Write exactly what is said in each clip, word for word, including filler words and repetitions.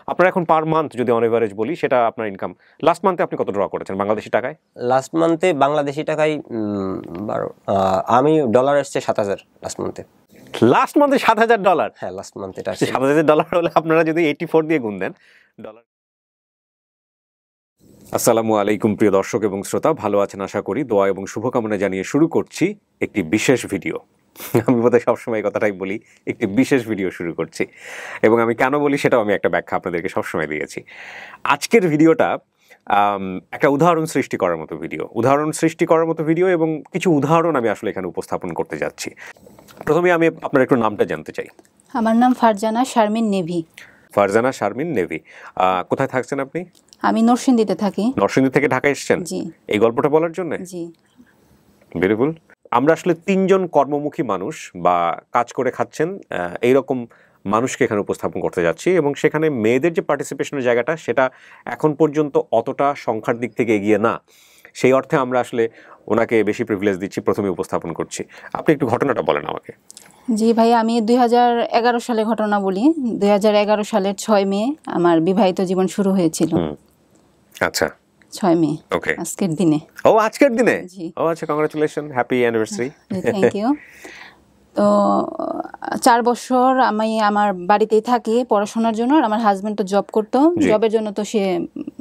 আপনার এখন per month যদি অন এভারেজ বলি সেটা আপনার ইনকাম লাস্ট মান্থে আপনি কত ড্র করেছেন বাংলাদেশি টাকায়? লাস্ট মান্থে বাংলাদেশি টাকায় বারো আমি ডলার এসছে সাত হাজার লাস্ট মান্থে। লাস্ট মান্থে সাত হাজার ডলার? হ্যাঁ লাস্ট মান্থে এটা সাত হাজার ডলার হলে আপনারা যদি এইটি ফোর দিয়ে গুণ দেন ডলার। আসসালামু আলাইকুম প্রিয় দর্শক এবং শ্রোতা, ভালো আছেন আশা করি। দোয়া এবং শুভকামনা জানিয়ে শুরু করছি একটি বিশেষ ভিডিও। আমি বোধহয় সবসময় কথাটাই বলি, একটি বিশেষ ভিডিও শুরু করছি, এবং আমি কেন বলি সেটাও আমি একটা ব্যাখ্যা আপনাদেরকে সবসময় দিয়েছি। আজকের ভিডিওটা একটা উদাহরণ সৃষ্টি করার মতো ভিডিও উদাহরণ সৃষ্টি করার মতো ভিডিও এবং কিছু উদাহরণ আমি আসলে এখানে উপস্থাপন করতে যাচ্ছি। প্রথমে আমি আপনার একটু নামটা জানতে চাই। আমার নাম ফারজানা শারমিন নেভি। ফারজানা শারমিন নেভি। কোথায় থাকছেন আপনি? আমি নরসিংদীতে থাকি। নরসিংদী থেকে ঢাকা এসেছেন জি। এই গল্পটা বলার জন্য? জি। বিউটিফুল। আমরা আসলে তিনজন কর্মমুখী মানুষ বা কাজ করে খাচ্ছেন এইরকম মানুষকে এখানে উপস্থাপন করতে যাচ্ছি, এবং সেখানে মেয়েদের যে পার্টিসিপেশনের জায়গাটা সেটা এখন পর্যন্ত অতটা সংখ্যার দিক থেকে এগিয়ে না। সেই অর্থে আমরা আসলে ওনাকে বেশি প্রিভিলেজ দিচ্ছি, প্রথমে উপস্থাপন করছি। আপনি একটু ঘটনাটা বলেন আমাকে। জি ভাই, আমি দুই হাজার এগারো সালে ঘটনা বলি। দুই হাজার এগারো সালের ছয় মে আমার বিবাহিত জীবন শুরু হয়েছিল। আচ্ছা, ছয় মে। ওকে, আজকের দিনে। ও আজকের দিনে? জি। ও আচ্ছা, congratulation, happy anniversary. Thank you. তো চার বছর আমি আমার বাড়িতেই থাকি পড়াশোনার জন্য, আর আমার হাজবেন্ড তো জব করতো। জবের জন্য তো সে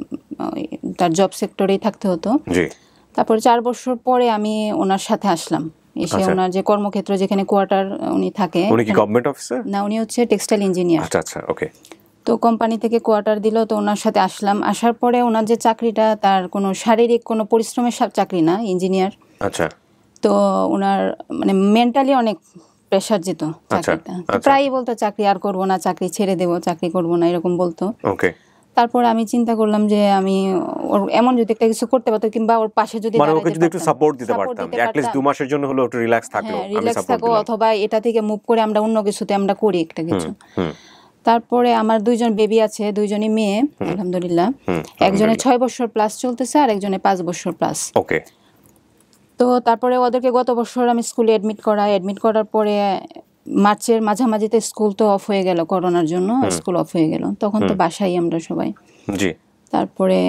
তার জব সেক্টরেই থাকতে হতো। তারপরে চার বছর পরে আমি ওনার সাথে আসলাম। এসে ওনার যে কর্মক্ষেত্র, যেখানে কোয়ার্টার উনি থাকে। উনি কি গভর্নমেন্ট অফিসার? না, উনি হচ্ছে টেক্সটাইল ইঞ্জিনিয়ার। আচ্ছা আচ্ছা, ওকে। তো কোম্পানি থেকে কোয়ার্টার দিল, তো ওনার সাথে আসলাম। আসার পরে ওনার যে চাকরিটা, তার কোনো শারীরিক কোনো পরিশ্রমের চাকরি না, ইঞ্জিনিয়ার। আচ্ছা। তো ওনার মানে মেন্টালি অনেক প্রেশার যেত চাকরিটা। প্রায়ই বলতো চাকরি আর করবো না, চাকরি ছেড়ে দেবো, চাকরি করবো না, এরকম বলতো। ওকে। তারপরে আমি চিন্তা করলাম যে আমি ওর এমন যদি একটা কিছু করতে পারতাম, কিংবা ওর পাশে যদি মানে ওকে যদি একটু সাপোর্ট দিতে পারতাম, অ্যাট লিস্ট দুই মাসের জন্য হলো একটু রিল্যাক্স থাকলো, আমি সাপোর্ট দিলাম, অথবা এটা থেকে মুভ করে আমরা অন্য কিছুতে আমরা করি একটা কিছু। তারপরে আমার দুইজন বেবি আছে, দুইজনই মেয়ে আলহামদুলিল্লাহ। একজনের ছয় বছর প্লাস চলতেছে, আর একজনের পাঁচ বছর প্লাস। ওকে। তো তারপরে ওদেরকে গত বছর আমি স্কুলে অ্যাডমিট করাই। অ্যাডমিট করার পরে মার্চের মাঝামাঝিতে স্কুল তো অফ হয়ে গেল, করোনার জন্য স্কুল অফ হয়ে গেল। তখন তো বাসায় আমরা সবাই। জি। তারপরে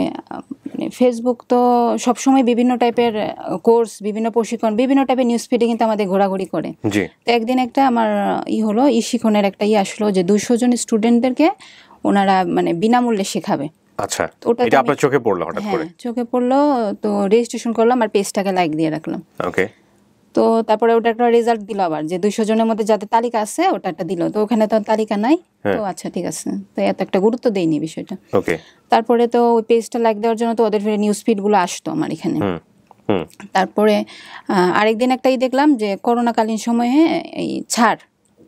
ফেসবুক তো সবসময় বিভিন্ন টাইপের কোর্স, বিভিন্ন প্রশিক্ষণ, বিভিন্ন টাইপের নিউজ ফিডে কিন্তু আমাদের ঘোরাঘুরি করে। তো একদিন একটা আমার ই হলো, ই শিখনের একটা ই আসলো যে দুইশো জন স্টুডেন্টদেরকে ওনারা মানে বিনামূল্যে শেখাবে। আচ্ছা, এটা আপনার চোখে পড়লো হঠাৎ করে? হ্যাঁ, চোখে পড়লো। তো রেজিস্ট্রেশন করলাম আর পেজটাকে লাইক দিয়ে রাখলাম। ওকে। তো তারপরে ওটা একটা রেজাল্ট দিল আবার, যে দুইশো জনের মধ্যে যাদের তালিকা আছে ওটা একটা দিল। তো ওখানে তো তালিকা নাই। তো আচ্ছা ঠিক আছে, তো এত একটা গুরুত্ব দেইনি বিষয়টা। ওকে। তারপরে তো ওই পেজটা লাইক দেওয়ার জন্য তো ওদের নিউজ ফিড গুলো আসতো আমার এখানে। তারপরে আরেকদিন একটাই দেখলাম যে করোনাকালীন সময়ে এই ছাড়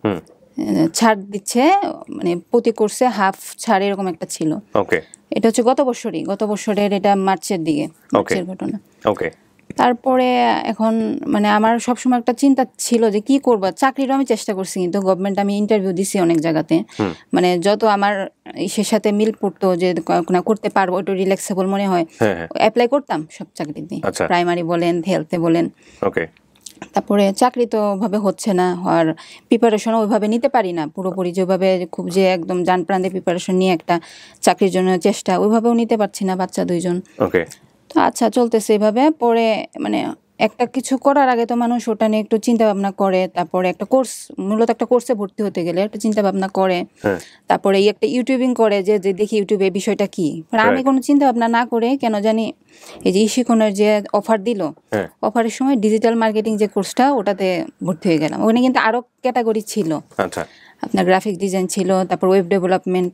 ছাড় দিচ্ছে, মানে প্রতি কোর্সে হাফ ছাড়, এরকম একটা ছিল। ওকে। এটা হচ্ছে গত বছরই, গত বছরের এটা মার্চের দিকে, মার্চের ঘটনা। ওকে। তারপরে এখন মানে আমার সবসময় একটা চিন্তা ছিল যে কি করবো। চাকরিরও আমি চেষ্টা করছি, কিন্তু গভর্নমেন্ট আমি ইন্টারভিউ দিছি অনেক জায়গাতে। মানে যত আমার ইসের সাথে মিল পড়তো যে না করতে পারবো, একটু রিল্যাক্সেবল মনে হয়, অ্যাপ্লাই করতাম সব চাকরিতে, প্রাইমারি বলেন, হেলথে বলেন। ওকে। তারপরে চাকরি তো ওইভাবে হচ্ছে না, আর প্রিপারেশনও ওইভাবে নিতে পারি না পুরোপুরি, যেভাবে খুব যে একদম জান প্রাণ দিয়ে প্রিপারেশন নিয়ে একটা চাকরির জন্য চেষ্টা, ওইভাবেও নিতে পারছি না, বাচ্চা দুইজন। ওকে। তো আচ্ছা চলতেছে এভাবে। পরে মানে একটা কিছু করার আগে তো মানুষ ওটা নিয়ে একটু চিন্তা ভাবনা করে। তারপরে একটা কোর্স, মূলত একটা কোর্সে ভর্তি হতে গেলে একটা চিন্তা ভাবনা করে। তারপরে এই একটা ইউটিউবিং করে যে দেখি ইউটিউবে বিষয়টা কি। আমি কোনো চিন্তা ভাবনা না করে কেন জানি এই যে ইশিকনের যে অফার দিল, অফারের সময় ডিজিটাল মার্কেটিং যে কোর্সটা, ওটাতে ভর্তি হয়ে গেলাম। ওখানে কিন্তু আরো ক্যাটাগরি ছিল, আপনার গ্রাফিক ডিজাইন ছিল, তারপর ওয়েব ডেভেলপমেন্ট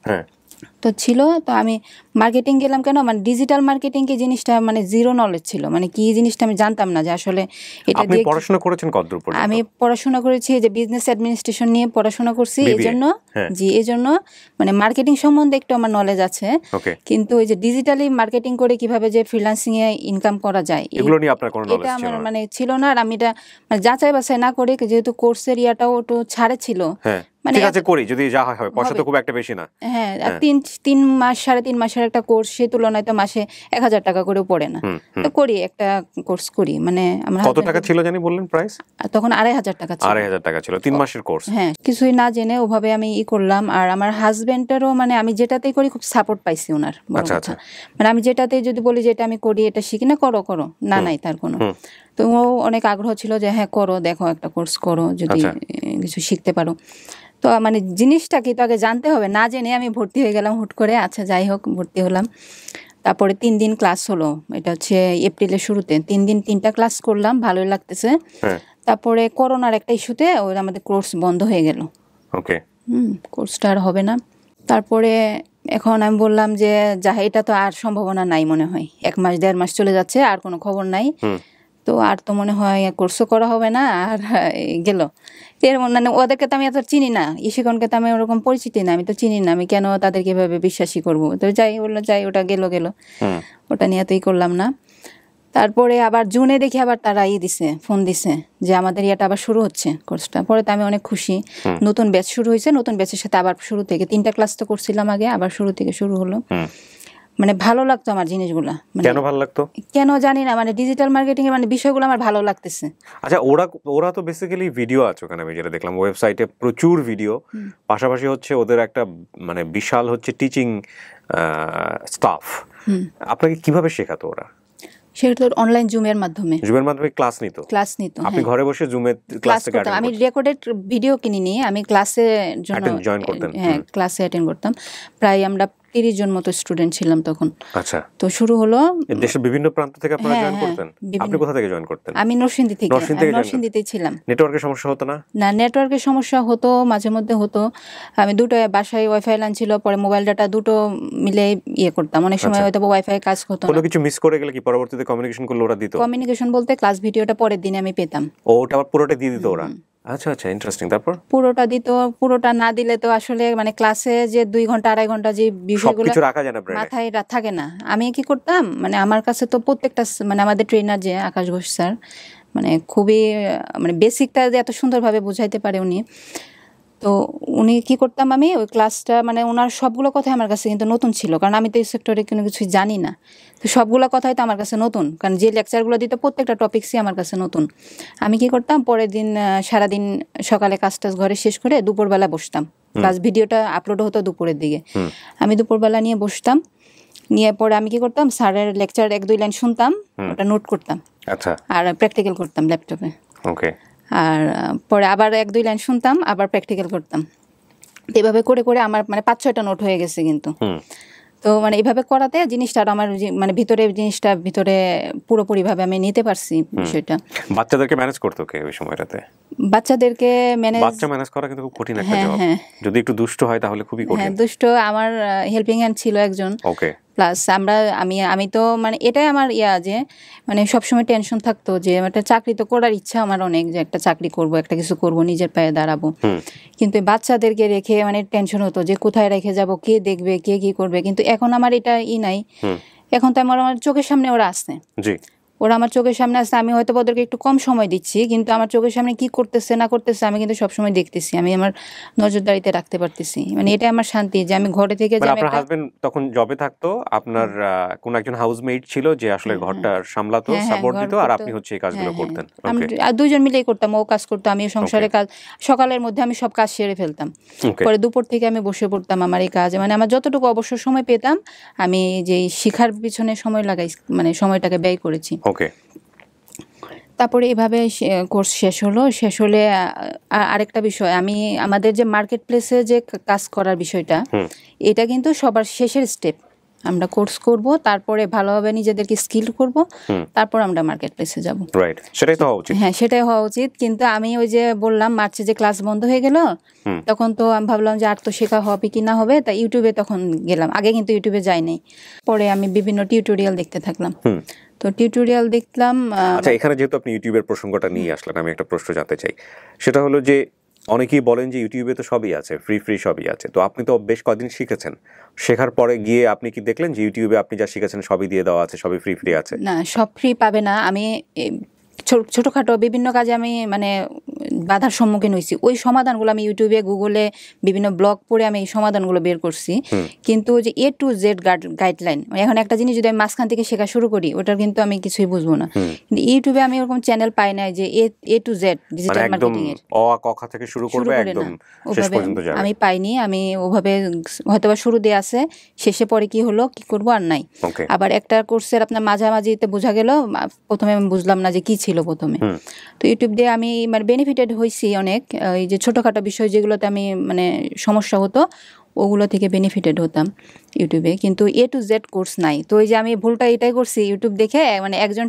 তো ছিল। তো আমি মার্কেটিং গেলাম কেন, মানে ডিজিটাল মার্কেটিং কি জিনিসটা মানে জিরো নলেজ ছিল, মানে কি জিনিসটা আমি জানতাম না যে আসলে এটা দিয়ে। পড়াশোনা করেছেন কতদূর পর্যন্ত? আমি পড়াশোনা করেছি যে বিজনেস অ্যাডমিনিস্ট্রেশন নিয়ে পড়াশোনা করছি, এই জন্য জি এই জন্য মানে মার্কেটিং সম্বন্ধে একটু আমার নলেজ আছে। কিন্তু ওই যে ডিজিটালি মার্কেটিং করে কিভাবে যে ফ্রিল্যান্সিং এ ইনকাম করা যায়, এগুলো নিয়ে আপনার কোনো নলেজ এটা আমার মানে ছিল না। আর আমি এটা মানে যাচাই বাছাই না করে, যেহেতু কোর্সের ইয়াটাও একটু ছাড়ে ছিল, মানে ঠিক আছে করি, যদি যা হয় পয়সা তো খুব একটা বেশি না। হ্যাঁ, তিন তিন মাস সাড়ে তিন মাসের একটা কোর্স সেই তুলনায় তো মাসে এক হাজার টাকা করেও পড়ে না, তো করি একটা কোর্স করি। মানে আমার কত টাকা ছিল জানি বললেন প্রাইস? তখন আড়াই হাজার টাকা ছিল। আড়াই হাজার টাকা ছিল তিন মাসের কোর্স। হ্যাঁ, কিছুই না জেনে ওভাবে আমি ই করলাম। আর আমার হাজবেন্ডেরও মানে আমি যেটাতেই করি খুব সাপোর্ট পাইছি ওনার, বড় কথা। মানে আমি যেটাতেই যদি বলি যে এটা আমি করি, এটা শিখি না, করো করো, না নাই তার কোনো। তো ও অনেক আগ্রহ ছিল যে হ্যাঁ করো, দেখো একটা কোর্স করো, যদি কিছু শিখতে পারো। তো মানে জিনিসটা কি তো আগে জানতে হবে, না জেনে আমি ভর্তি হয়ে গেলাম হুট করে। আচ্ছা যাই হোক, ভর্তি হলাম। তারপরে তিন দিন ক্লাস হলো, এটা হচ্ছে এপ্রিলের শুরুতে। তিন দিন তিনটা ক্লাস করলাম, ভালোই লাগতেছে। তারপরে করোনার একটা ইস্যুতে ওই আমাদের কোর্স বন্ধ হয়ে গেল। ওকে, হুম, কোর্সটা আর হবে না। তারপরে এখন আমি বললাম যে যা, এটা তো আর সম্ভাবনা নাই মনে হয়, এক মাস দেড় মাস চলে যাচ্ছে, আর কোনো খবর নাই, তো আর তো মনে হয় কোর্সও করা হবে না। আর গেল এর মানে ওদেরকে তো আমি এত চিনি না, ইশিকনকে তো আমি ওরকম পরিচিতি না, আমি তো চিনি না, আমি কেন তাদেরকে এভাবে বিশ্বাসী করবো। তো যাই বললো যাই, ওটা গেল গেল ওটা নিয়ে তোই করলাম না। তারপরে আবার জুনে দেখি আবার তারা ই দিছে, ফোন দিছে যে আমাদের ইয়েটা আবার শুরু হচ্ছে কোর্সটা। পরে তো আমি অনেক খুশি, নতুন ব্যাচ শুরু হয়েছে, নতুন ব্যাচের সাথে আবার শুরু থেকে তিনটা ক্লাস তো করছিলাম আগে, আবার শুরু থেকে শুরু হলো। মানে ভালো লাগতো আমার জিনিসগুলা। কেন ভালো লাগতো কেন জানি না, মানে ডিজিটাল মার্কেটিং এর মানে বিষয়গুলো আমার ভালো লাগতেছে। আচ্ছা, ওরা ওরা তো বেসিক্যালি ভিডিও আছে ওখানে, আমি যেটা দেখলাম ওয়েবসাইটে প্রচুর ভিডিও, পাশাপাশি হচ্ছে ওদের একটা মানে বিশাল হচ্ছে টিচিং স্টাফ। আপনাকে কিভাবে শেখাতো ওরা? সেটা অনলাইন জুমের মাধ্যমে জুমের মাধ্যমে ক্লাস নিত ক্লাস নিত আপনি ঘরে বসে জুমে ক্লাস করতেন? আমি রেকর্ডেড ভিডিও কিনে নিয়ে আমি ক্লাসে জন্য জয়েন করতেন। হ্যাঁ, ক্লাসে অ্যাটেন্ড করতাম। প্রায় আমরা তিরিশ জন মতো স্টুডেন্ট ছিলাম তখন। আচ্ছা, তো শুরু হলো দেশের বিভিন্ন প্রান্ত থেকে আপনারা জয়েন করতেন। আপনি কোথা থেকে জয়েন করতেন? আমি নরসিংদী থেকে। নরসিংদীতেই ছিলাম। নেটওয়ার্কের সমস্যা হতো না? না, নেটওয়ার্কের সমস্যা হতো, মাঝে মধ্যে হতো। আমি দুটো বাসায় ওয়াইফাই লাইন ছিল, পরে মোবাইল ডাটা দুটো মিলে ইয়ে করতাম। অনেক সময় হয়তো ওয়াইফাই কাজ হতো না। কোনো কিছু মিস করে গেলে কি পরবর্তীতে কমিউনিকেশন করলে ওরা দিত? কমিউনিকেশন বলতে ক্লাস ভিডিওটা পরের দিনে আমি পেতাম। ও, ওটা আবার পুরোটা দিয়ে দিত ওরা? আচ্ছা আচ্ছা, ইন্টারেস্টিং। তারপর পুরোটা দিত। পুরোটা না দিলে তো আসলে মানে ক্লাসে যে দুই ঘন্টা আড়াই ঘন্টা যে বিষয়গুলো মাথায় থাকে না। আমি কি করতাম, মানে আমার কাছে তো প্রত্যেকটা মানে আমাদের ট্রেনার যে আকাশ ঘোষ স্যার, মানে খুবই মানে বেসিকটা যে এত সুন্দরভাবে বুঝাইতে পারে উনি। তো উনি কি করতাম, আমি ওই ক্লাসটা মানে ওনার সবগুলো কথাই আমার কাছে কিন্তু নতুন ছিল, কারণ আমি তো এই সেক্টরে কোনো কিছু জানি না। তো সবগুলো কথাই তো আমার কাছে নতুন, কারণ যে লেকচারগুলো দিত প্রত্যেকটা টপিক্সই আমার কাছে নতুন। আমি কি করতাম, পরের দিন সারাদিন সকালে কাজ টাজ ঘরে শেষ করে দুপুরবেলা বসতাম। ক্লাস ভিডিওটা আপলোড হতো দুপুরের দিকে, আমি দুপুরবেলা নিয়ে বসতাম। নিয়ে পরে আমি কি করতাম, স্যারের লেকচার এক দুই লাইন শুনতাম, ওটা নোট করতাম। আচ্ছা, আর প্র্যাকটিক্যাল করতাম ল্যাপটপে। ওকে। আর পরে আবার এক দুই লাইন শুনতাম, আবার প্র্যাকটিক্যাল করতাম। এভাবে করে করে আমার মানে পাঁচ ছয়টা নোট হয়ে গেছে কিন্তু। তো মানে এইভাবে করাতে জিনিসটা আমার মানে ভিতরে জিনিসটা ভিতরে পুরোপুরিভাবে আমি নিতে পারছি বিষয়টা। বাচ্চাদেরকে ম্যানেজ করতে কে ওই সময়টাতে? বাচ্চাদেরকে ম্যানেজ বাচ্চা ম্যানেজ করা কিন্তু খুব কঠিন একটা জব। যদি একটু দুষ্ট হয় তাহলে খুবই কঠিন। হ্যাঁ, দুষ্ট। আমার হেল্পিং হ্যান্ড ছিল একজন। ওকে। প্লাস আমরা আমি আমি তো মানে এটাই আমার ইয়া যে মানে সবসময় টেনশন থাকতো যে একটা চাকরি তো করার ইচ্ছা আমার অনেক, যে একটা চাকরি করব, একটা কিছু করব, নিজের পায়ে দাঁড়াবো। কিন্তু বাচ্চাদেরকে রেখে মানে টেনশন হতো যে কোথায় রেখে যাব, কে দেখবে, কে কি করবে। কিন্তু এখন আমার এটা ই নাই, এখন তো আমার আমার চোখের সামনে ওরা আসছে। জি, ওরা আমার চোখের সামনে আসছে। আমি হয়তো ওদেরকে একটু কম সময় দিচ্ছি, কিন্তু আমার চোখের সামনে কি করতেছে না করতেছে আমি কিন্তু সবসময় দেখতেছি, আমি আমার নজরদারিতে রাখতে পারতেছি। মানে এটা আমার শান্তি যে আমি ঘরে থেকে যে আপনার হাজবেন্ড তখন জবে থাকতো, আপনার কোন একজন হাউসমেট ছিল যে আসলে ঘরটা সামলাতো, সাপোর্ট দিত, আর আপনি হচ্ছে এই কাজগুলো করতেন? আমি আর দুইজন মিলেই করতাম। ও কাজ করতো, আমি সংসারের কাজ। সকালের মধ্যে আমি সব কাজ সেরে ফেলতাম, পরে দুপুর থেকে আমি বসে পড়তাম আমার এই কাজে। মানে আমার যতটুকু অবসর সময় পেতাম আমি যে শিখার পিছনে সময় লাগাই মানে সময়টাকে ব্যয় করেছি। ওকে। তারপরে এভাবে কোর্স শেষ হলো। শেষ হলে আরেকটা বিষয়, আমি আমাদের যে মার্কেট প্লেসে যে কাজ করার বিষয়টা, এটা কিন্তু সবার শেষের স্টেপ। আমরা কোর্স করব, তারপরে ভালোভাবে নিজেদেরকে স্কিল করব, তারপর আমরা মার্কেট প্লেসে যাব। রাইট, সেটাই তো হওয়া উচিত। হ্যাঁ, সেটাই হওয়া উচিত। কিন্তু আমি ওই যে বললাম মার্চে যে ক্লাস বন্ধ হয়ে গেল, তখন তো আমি ভাবলাম যে আর তো শেখা হবে কি না হবে, তাই ইউটিউবে তখন গেলাম। আগে কিন্তু ইউটিউবে যাই নাই। পরে আমি বিভিন্ন টিউটোরিয়াল দেখতে থাকলাম। তো টিউটোরিয়াল দেখলাম। আচ্ছা, এখানে যেহেতু আপনি ইউটিউবের প্রসঙ্গটা নিয়ে আসলেন, আমি একটা প্রশ্ন জানতে চাই। সেটা হলো যে অনেকেই বলেন যে ইউটিউবে তো সবই আছে, ফ্রি ফ্রি সবই আছে। তো আপনি তো বেশ কদিন শিখেছেন, শেখার পরে গিয়ে আপনি কি দেখলেন যে ইউটিউবে আপনি যা শিখেছেন সবই দিয়ে দেওয়া আছে, সবই ফ্রি ফ্রি আছে? না, সব ফ্রি পাবে না। আমি ছোটোখাটো বিভিন্ন কাজে আমি মানে বাধার সম্মুখীন হয়েছি, ওই সমাধানগুলো আমি ইউটিউবে গুগলে বিভিন্ন ব্লগ পড়ে আমি এই সমাধানগুলো বের করছি। কিন্তু যে এ টু জেড গাইডলাইন, এখন একটা জিনিস যদি আমি মাঝখান থেকে শেখা শুরু করি ওটার কিন্তু আমি কিছুই বুঝবো না। কিন্তু ইউটিউবে আমি ওরকম চ্যানেল পাই না যে A to Z digital marketing এর অ আ ক খ থেকে শুরু করবে একদম শেষ পর্যন্ত যাবে, আমি পাইনি। আমি ওভাবে হয়তোবা শুরু দিয়ে আছে, শেষে পরে কি হলো কি করবো আর নাই। আবার একটা কোর্সের আপনার মাঝামাঝিতে বোঝা গেল, প্রথমে আমি বুঝলাম না যে কি ছিল প্রথমে। তো ইউটিউব দিয়ে আমি মানে বেনিফিটেড হয়েছি অনেক, এই যে ছোটোখাটো বিষয় যেগুলোতে আমি মানে সমস্যা হতো ওগুলো থেকে বেনিফিটেড হতাম ইউটিউবে, কিন্তু এ টু জেড কোর্স নাই। তো ওই যে আমি ভুলটা এটাই করছি, ইউটিউব দেখে মানে একজন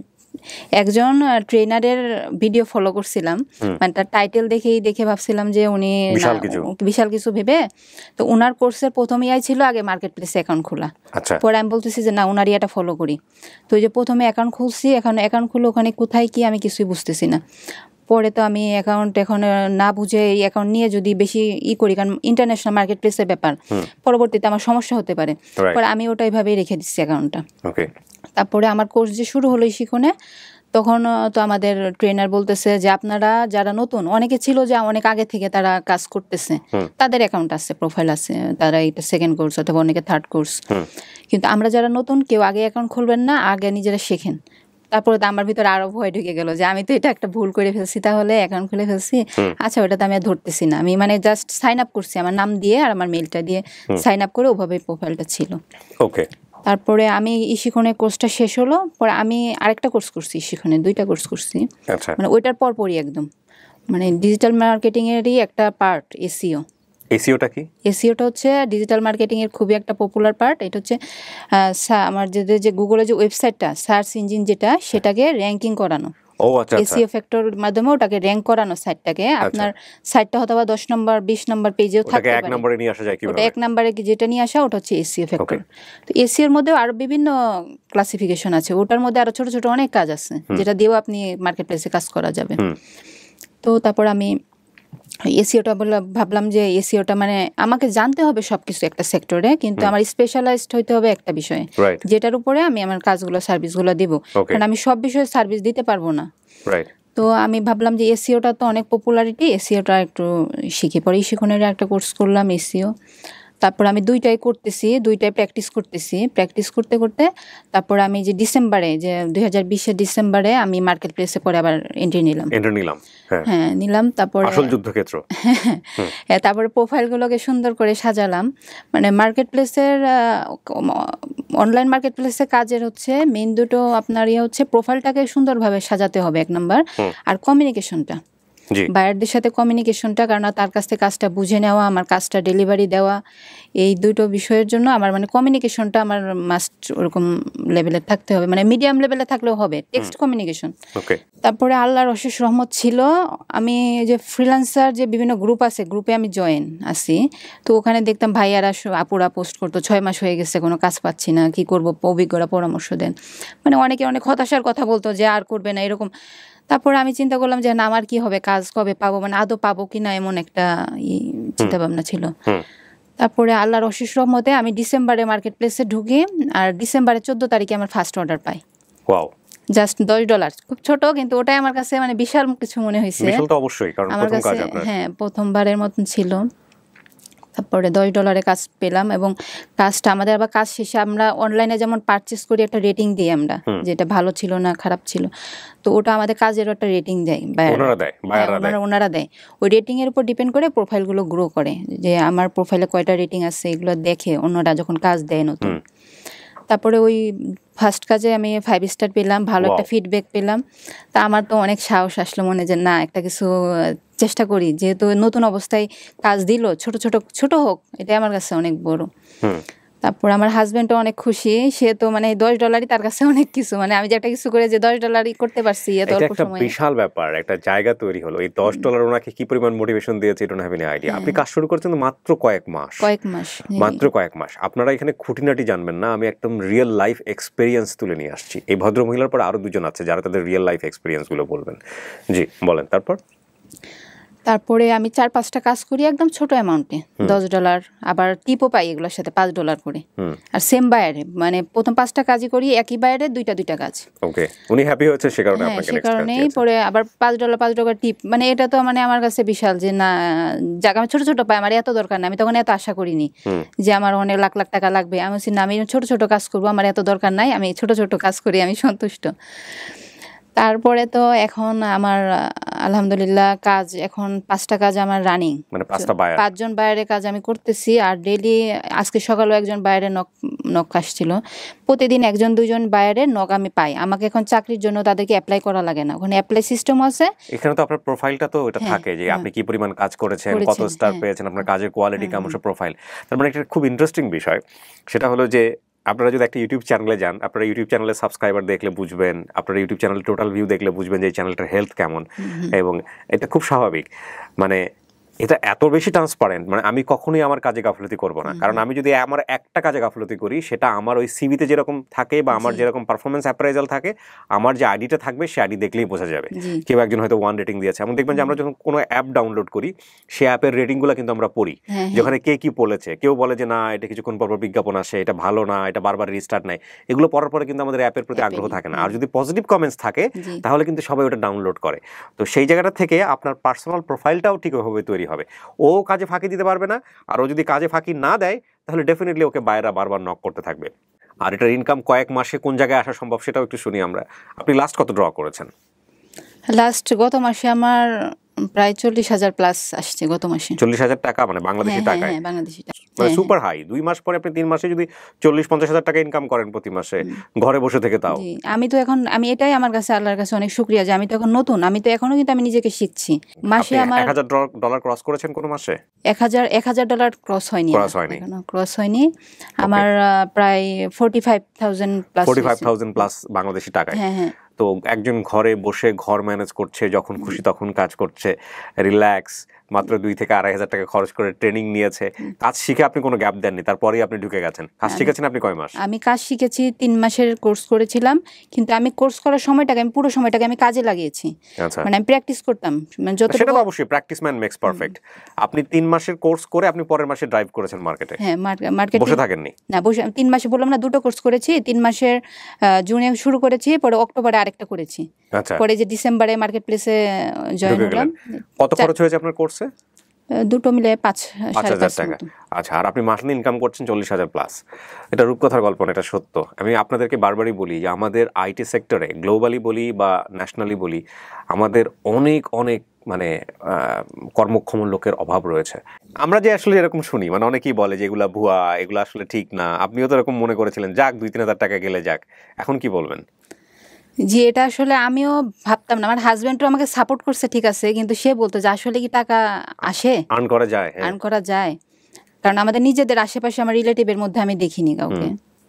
একজন ট্রেনারের ভিডিও ফলো করছিলাম, মানে তার টাইটেল দেখেই দেখে ভাবছিলাম যে উনি বিশাল কিছু ভেবে, তো ওনার কোর্সের প্রথম ইয়াই ছিল আগে মার্কেট প্লেসে অ্যাকাউন্ট খোলা। পরে আমি বলতেছি যে না, ওনার ইয়াটা ফলো করি। তো ওই যে প্রথমে অ্যাকাউন্ট খুলছি, এখন অ্যাকাউন্ট খুলে ওখানে কোথায় কি আমি কিছুই বুঝতেছি না। পরে তো আমি অ্যাকাউন্ট এখন না বুঝে এই অ্যাকাউন্ট নিয়ে যদি বেশি ই করি, কারণ ইন্টারন্যাশনাল মার্কেট প্লেসের ব্যাপার, পরবর্তীতে আমার সমস্যা হতে পারে। পরে আমি ওটা এইভাবেই রেখে দিচ্ছি অ্যাকাউন্টটা। তারপরে আমার কোর্স যে শুরু হলো শিখনে, তখন তো আমাদের ট্রেনার বলতেছে যে আপনারা যারা নতুন, অনেকে ছিল যে অনেক আগে থেকে তারা কাজ করতেছে, তাদের অ্যাকাউন্ট আছে, প্রোফাইল আছে, তারা এটা সেকেন্ড কোর্স অথবা অনেকে থার্ড কোর্স। কিন্তু আমরা যারা নতুন, কেউ আগে অ্যাকাউন্ট খুলবেন না, আগে নিজেরা শেখেন। তারপরে তো আমার ভিতরে আরো ভয় ঢুকে গেল যে আমি তো এটা একটা ভুল করে ফেলছি, তাহলে অ্যাকাউন্ট খুলে ফেলছি, আচ্ছা ওটা তো আমি আর ধরতেছি না। আমি মানে জাস্ট সাইন আপ করছি, আমার নাম দিয়ে আর আমার মেলটা দিয়ে সাইন আপ করে, ওভাবে প্রোফাইলটা ছিল। ওকে। তারপরে আমি ইশিখনের কোর্সটা শেষ হলো, পরে আমি আরেকটা কোর্স করছি ইশিখনে, দুইটা কোর্স করছি, মানে ওইটার পর পরই একদম মানে ডিজিটাল মার্কেটিং এরই একটা পার্ট এসইও। এসইওটা কি? এসইওটা হচ্ছে ডিজিটাল মার্কেটিং এর খুবই একটা পপুলার পার্ট। এটা হচ্ছে আমার যে যে গুগলের যে ওয়েবসাইটটা, সার্চ ইঞ্জিন যেটা, সেটাকে র্যাঙ্কিং করানো। ও আচ্ছা, এসইও ফ্যাক্টরের মাধ্যমে ওটাকে র্যাঙ্ক করানো সাইটটাকে। আপনার সাইটটা হয়তো বা দশ নম্বর বিশ নম্বর পেজেও থাকতে পারে, এক নম্বরে নিয়ে আসা যায় কিভাবে? ওটা এক নম্বরে যেটা নিয়ে আসা ওটা হচ্ছে এসইও ফ্যাক্টর। তো এসইওর মধ্যে আরো বিভিন্ন ক্লাসিফিকেশন আছে, ওটার মধ্যে আরো ছোট ছোট অনেক কাজ আছে যেটা দিয়েও আপনি মার্কেট প্লেসে কাজ করা যাবে। তো তারপর আমি এসইওটা বলে ভাবলাম যে এসইওটা মানে আমাকে জানতে হবে সবকিছু একটা সেক্টরে, কিন্তু আমার স্পেশালাইজড হইতে হবে একটা বিষয়ে, যেটার উপরে আমি আমার কাজগুলো সার্ভিসগুলো দিব, কারণ আমি সব বিষয়ে সার্ভিস দিতে পারবো না। তো আমি ভাবলাম যে এসইওটা তো অনেক পপুলারিটি, এসইওটা একটু শিখি। পরে শিখনের একটা কোর্স করলাম এসইও। তারপর আমি দুইটাই করতেছি, দুইটাই প্র্যাকটিস করতেছি, প্র্যাকটিস করতে করতে তারপর আমি যে ডিসেম্বরে, যে দুই হাজার বিশের ডিসেম্বরে আমি মার্কেট প্লেসে পরে আবার এন্ট্রি নিলাম এন্ট্রি নিলাম হ্যাঁ নিলাম। তারপরে আসল যুদ্ধক্ষেত্র। হ্যাঁ, তারপরে প্রোফাইলগুলোকে সুন্দর করে সাজালাম। মানে মার্কেট প্লেসের অনলাইন মার্কেট প্লেসের কাজের হচ্ছে মেইন দুটো আপনার ইয়ে হচ্ছে প্রোফাইলটাকে সুন্দরভাবে সাজাতে হবে এক নাম্বার, আর কমিউনিকেশনটা, বায়ারদের সাথে কমিউনিকেশনটা, কারণ তার কাছ থেকে কাজটা বুঝে নেওয়া, আমার কাজটা ডেলিভারি দেওয়া, এই দুটো বিষয়ের জন্য আমার মানে কমিউনিকেশনটা আমার মাস্ট ওরকম লেভেলে থাকতে হবে, মানে মিডিয়াম লেভেলে থাকলেও হবে, টেক্সট কমিউনিকেশন। তারপরে আল্লাহর অশেষ রহমত ছিল, আমি যে ফ্রিল্যান্সার যে বিভিন্ন গ্রুপ আছে, গ্রুপে আমি জয়েন আছি। তো ওখানে দেখতাম ভাইয়ারা আপুরা পোস্ট করতো, ছয় মাস হয়ে গেছে কোনো কাজ পাচ্ছি না, কি করবো, অভিজ্ঞরা পরামর্শ দেন, মানে অনেকে অনেক হতাশার কথা বলতো যে আর করবে না এরকম। তারপরে আমি চিন্তা করলাম যে না, আমার কি হবে, কাজ কবে পাবো, মানে আদৌ পাবো কিনা, এমন একটা চিন্তা ভাবনা ছিল। তারপরে আল্লাহর অশেষ রহমতে আমি ডিসেম্বরে মার্কেট প্লেসে ঢুকি, আর ডিসেম্বরের চোদ্দ তারিখে আমার ফার্স্ট অর্ডার পাই। জাস্ট দশ ডলার, খুব ছোট, কিন্তু ওটাই আমার কাছে মানে বিশাল কিছু মনে হয়েছে আমার কাছে। হ্যাঁ, প্রথমবারের মতন ছিল। তারপরে দশ ডলারে কাজ পেলাম, এবং কাজটা আমাদের আবার কাজ শেষে আমরা অনলাইনে যেমন পারচেস করি একটা রেটিং দিই আমরা, যেটা ভালো ছিল না খারাপ ছিল, তো ওটা আমাদের কাজের একটা রেটিং দেয়, ওনারা দেয়। ওই রেটিং এর উপর ডিপেন্ড করে প্রোফাইলগুলো গ্রো করে, যে আমার প্রোফাইলে কয়টা রেটিং আছে এগুলো দেখে অন্যরা যখন কাজ দেয় নতুন। তারপরে ওই ফার্স্ট কাজে আমি ফাইভ স্টার পেলাম, ভালো একটা ফিডব্যাক পেলাম। তা আমার তো অনেক সাহস আসলো মনে, যে না একটা কিছু চেষ্টা করি, যেহেতু নতুন অবস্থায় কাজ দিল, ছোট ছোট ছোট হোক, এটাই আমার কাছে অনেক বড়। তারপর আমার হাজবেন্ডও অনেক খুশি, সে তো মানে দশ ডলারই তার কাছে অনেক কিছু, মানে আমি যে একটা কিছু করে যে দশ ডলারই করতে পারছি, এত অল্প সময়ে বিশাল ব্যাপার, একটা জায়গা তৈরি হলো। এই দশ ডলার ওনাকে কি পরিমাণ মোটিভেশন দিয়েছে, এটা না হ্যাভি আইডিয়া। আপনি কাজ শুরু করছেন মাত্র কয়েক মাস, কয়েক মাস মাত্র কয়েক মাস আপনারা এখানে খুঁটিনাটি জানবেন না, আমি একদম রিয়েল লাইফ এক্সপেরিয়েন্স তুলে নিয়ে আসছি। এই ভদ্র মহিলার পর আরো দুজন আছে যারা তাদের রিয়েল লাইফ এক্সপেরিয়েন্স গুলো বলবেন। জি বলেন। তারপর তারপরে আমি চার পাঁচটা কাজ করি একদম ছোট অ্যামাউন্টে, দশ ডলার, আবার টিপও পাই এগুলোর সাথে পাঁচ ডলার করে। আর সেম বায়ারে, মানে প্রথম পাঁচটা কাজই করি একই বায়ারে দুইটা দুইটা কাজ। ওকে, উনি হ্যাপি হয়েছে সে কারণে হ্যাঁ, আপনাকে সে নেক্সট কাজ কারণেই দিয়েছে। পরে আবার পাঁচ ডলার পাঁচ ডলার টিপ, মানে এটা তো মানে আমার কাছে বিশাল যে না, যাক আমি ছোট ছোট পাই, আমার এত দরকার না। আমি তখন এত আশা করিনি যে আমার অনেক লাখ লাখ টাকা লাগবে। আমি বলছি না, আমি ছোট ছোট কাজ করবো, আমার এত দরকার নাই, আমি ছোট ছোট কাজ করি, আমি সন্তুষ্ট। তারপরে তো এখন আমার আলহামদুলিল্লাহ কাজ, এখন পাঁচটা কাজ আমার রানিং, মানে পাঁচটা বায়ার, পাঁচজন বায়ারের কাজ আমি করতেছি। আর ডেইলি, আজকে সকালেও একজন বায়ারের নক নক আসছিল, প্রতিদিন একজন দুইজন বায়ারের নক আমি পাই। আমাকে এখন চাকরির জন্য তাদেরকে অ্যাপ্লাই করা লাগে না, ওখানে অ্যাপ্লাই সিস্টেম আছে। এখানে তো আপনার প্রোফাইলটা তো এটা হ্যাঁ, থাকে যে হ্যাঁ। আপনি কি পরিমাণ কাজ করেছেন, কত করেছেন, স্টার হ্যাঁ। পেয়েছেন, আপনার কাজের কোয়ালিটি কেমন, সব প্রোফাইল। তার মানে একটা খুব ইন্টারেস্টিং বিষয় সেটা হলো যে আপনারা যদি একটা ইউটিউব চ্যানেলে যান, আপনারা ইউটিউব চ্যানেলের সাবস্ক্রাইবার দেখলে বুঝবেন, আপনারা ইউটিউব চ্যানেলের টোটাল ভিউ দেখলে বুঝবেন যে এই চ্যানেলটার হেলথ কেমন। এবং এটা খুব স্বাভাবিক, মানে এটা এত বেশি ট্রান্সপারেন্ট, মানে আমি কখনোই আমার কাজে গাফলতি করব না। কারণ আমি যদি আমার একটা কাজে গাফলতি করি, সেটা আমার ওই সিভিতে যেরকম থাকে বা আমার যেরকম পারফরমেন্স অ্যাপ্রাইজাল থাকে, আমার যে আইডিটা থাকবে সে আইডি দেখলেই বোঝা যাবে। কেউ একজন হয়তো ওয়ান রেটিং দিয়েছে, এমন দেখবেন যে আমরা যখন কোনো অ্যাপ ডাউনলোড করি, সে অ্যাপের রেটিংগুলো কিন্তু আমরা পড়ি, যেখানে কে কি বলেছে। কেউ বলে যে না, এটা কিছুক্ষণ পর পর বিজ্ঞাপন আসে, এটা ভালো না, এটা বারবার রিস্টার্ট নেয়। এগুলো পড়ার পরে কিন্তু আমাদের অ্যাপের প্রতি আগ্রহ থাকে না। আর যদি পজিটিভ কমেন্টস থাকে তাহলে কিন্তু সবাই ওটা ডাউনলোড করে। তো সেই জায়গাটা থেকে আপনার পার্সোনাল প্রোফাইলটাও ঠিকভাবে তৈরি হবে। ও কাজে ফাঁকি দিতে পারবে না, আর ও যদি কাজে ফাঁকি না দেয় তাহলে ডেফিনেটলি ওকে বাইরে বারবার নক করতে থাকবে। আর এটার ইনকাম কয়েক মাসে কোন জায়গায় আসা সম্ভব সেটাও একটু শুনি আমরা। আপনি লাস্ট কত ড্র করেছেন? লাস্ট গত মাসে আমার প্রায় চল্লিশ হাজার প্লাস আসছে গত মাসে। চল্লিশ হাজার টাকা মানে বাংলাদেশি টাকায়? হ্যাঁ, বাংলাদেশি টাকা, মানে সুপার হাই। দুই মাস পরে আপনি তিন মাসে যদি চল্লিশ পঞ্চাশ হাজার টাকা ইনকাম করেন প্রতি মাসে ঘরে বসে থেকে, তাও আমি তো এখন, আমি এটাই আমার কাছে আল্লাহর কাছে অনেক শুকরিয়া যে আমি তো এখন নতুন, আমি তো এখনো কিন্তু আমি নিজেকে শিখছি। মাসে আমার এক হাজার ডলার ক্রস করেছেন কোন মাসে? এক হাজার এক হাজার ডলার ক্রস হয়নি, ক্রস হয়নি, ক্রস হয়নি আমার প্রায় forty five thousand plus, forty five thousand plus Bangladeshi টাকায়। হ্যাঁ হ্যাঁ। তো একজন ঘরে বসে ঘর ম্যানেজ করছে, যখন খুশি তখন কাজ করছে, রিল্যাক্স, মাত্র দুই থেকে আড়াই হাজার টাকা খরচ করে ট্রেনিং নিয়েছে, কাজ শিখে আপনি কোনো গ্যাপ দেননি, তারপরেই আপনি ঢুকে গেছেন। কাজ শিখেছেন আপনি কয় মাস? আমি কাজ শিখেছি তিন মাসের কোর্স করেছিলাম, কিন্তু আমি কোর্স করার সময়টাকে, আমি পুরো সময়টাকে আমি কাজে লাগিয়েছি। মানে আমি প্র্যাকটিস করতাম, মানে যতটুকু। সেটা তো অবশ্যই, প্র্যাকটিস ম্যান মেক্স পারফেক্ট। আপনি তিন মাসের কোর্স করে আপনি পরের মাসে ড্রাইভ করেছেন মার্কেটে? হ্যাঁ, মার্কেটে বসে থাকেননি? না, বসে তিন মাসে বললাম না, দুটো কোর্স করেছি। তিন মাসের জুনে শুরু করেছি, পরে অক্টোবরে আরেকটা করেছি, পরে যে ডিসেম্বরে মার্কেট প্লেসে জয়েন হলাম। কত খরচ হয়েছে আপনার কোর্সে? দুটো মিলে পাঁচ পাঁচ হাজার টাকা। আচ্ছা, আর আপনি মাসে ইনকাম করছেন চল্লিশ হাজার প্লাস। এটা রূপকথার গল্প না, এটা সত্য। আমি আপনাদেরকে বারবারই বলি যে আমাদের আইটি সেক্টরে, গ্লোবালি বলি বা ন্যাশনালি বলি, আমাদের অনেক অনেক মানে কর্মক্ষম লোকের অভাব রয়েছে। আমরা যে আসলে এরকম শুনি, মানে অনেকেই বলে যে এগুলা ভুয়া, এগুলো আসলে ঠিক না। আপনিও তো এরকম মনে করেছিলেন, যাক দুই তিন হাজার টাকা গেলে যাক। এখন কি বলবেন? জি, এটা আসলে আমিও ভাবতাম না। আমার হাজবেন্ডও আমাকে সাপোর্ট করছে, ঠিক আছে, কিন্তু সে বলতো যে আসলে কি টাকা আসে, আর্ন করা যায়? আর্ন করা যায়, কারণ আমাদের নিজেদের আশেপাশে, আমার রিলেটিভের মধ্যে আমি দেখিনি কাউকে।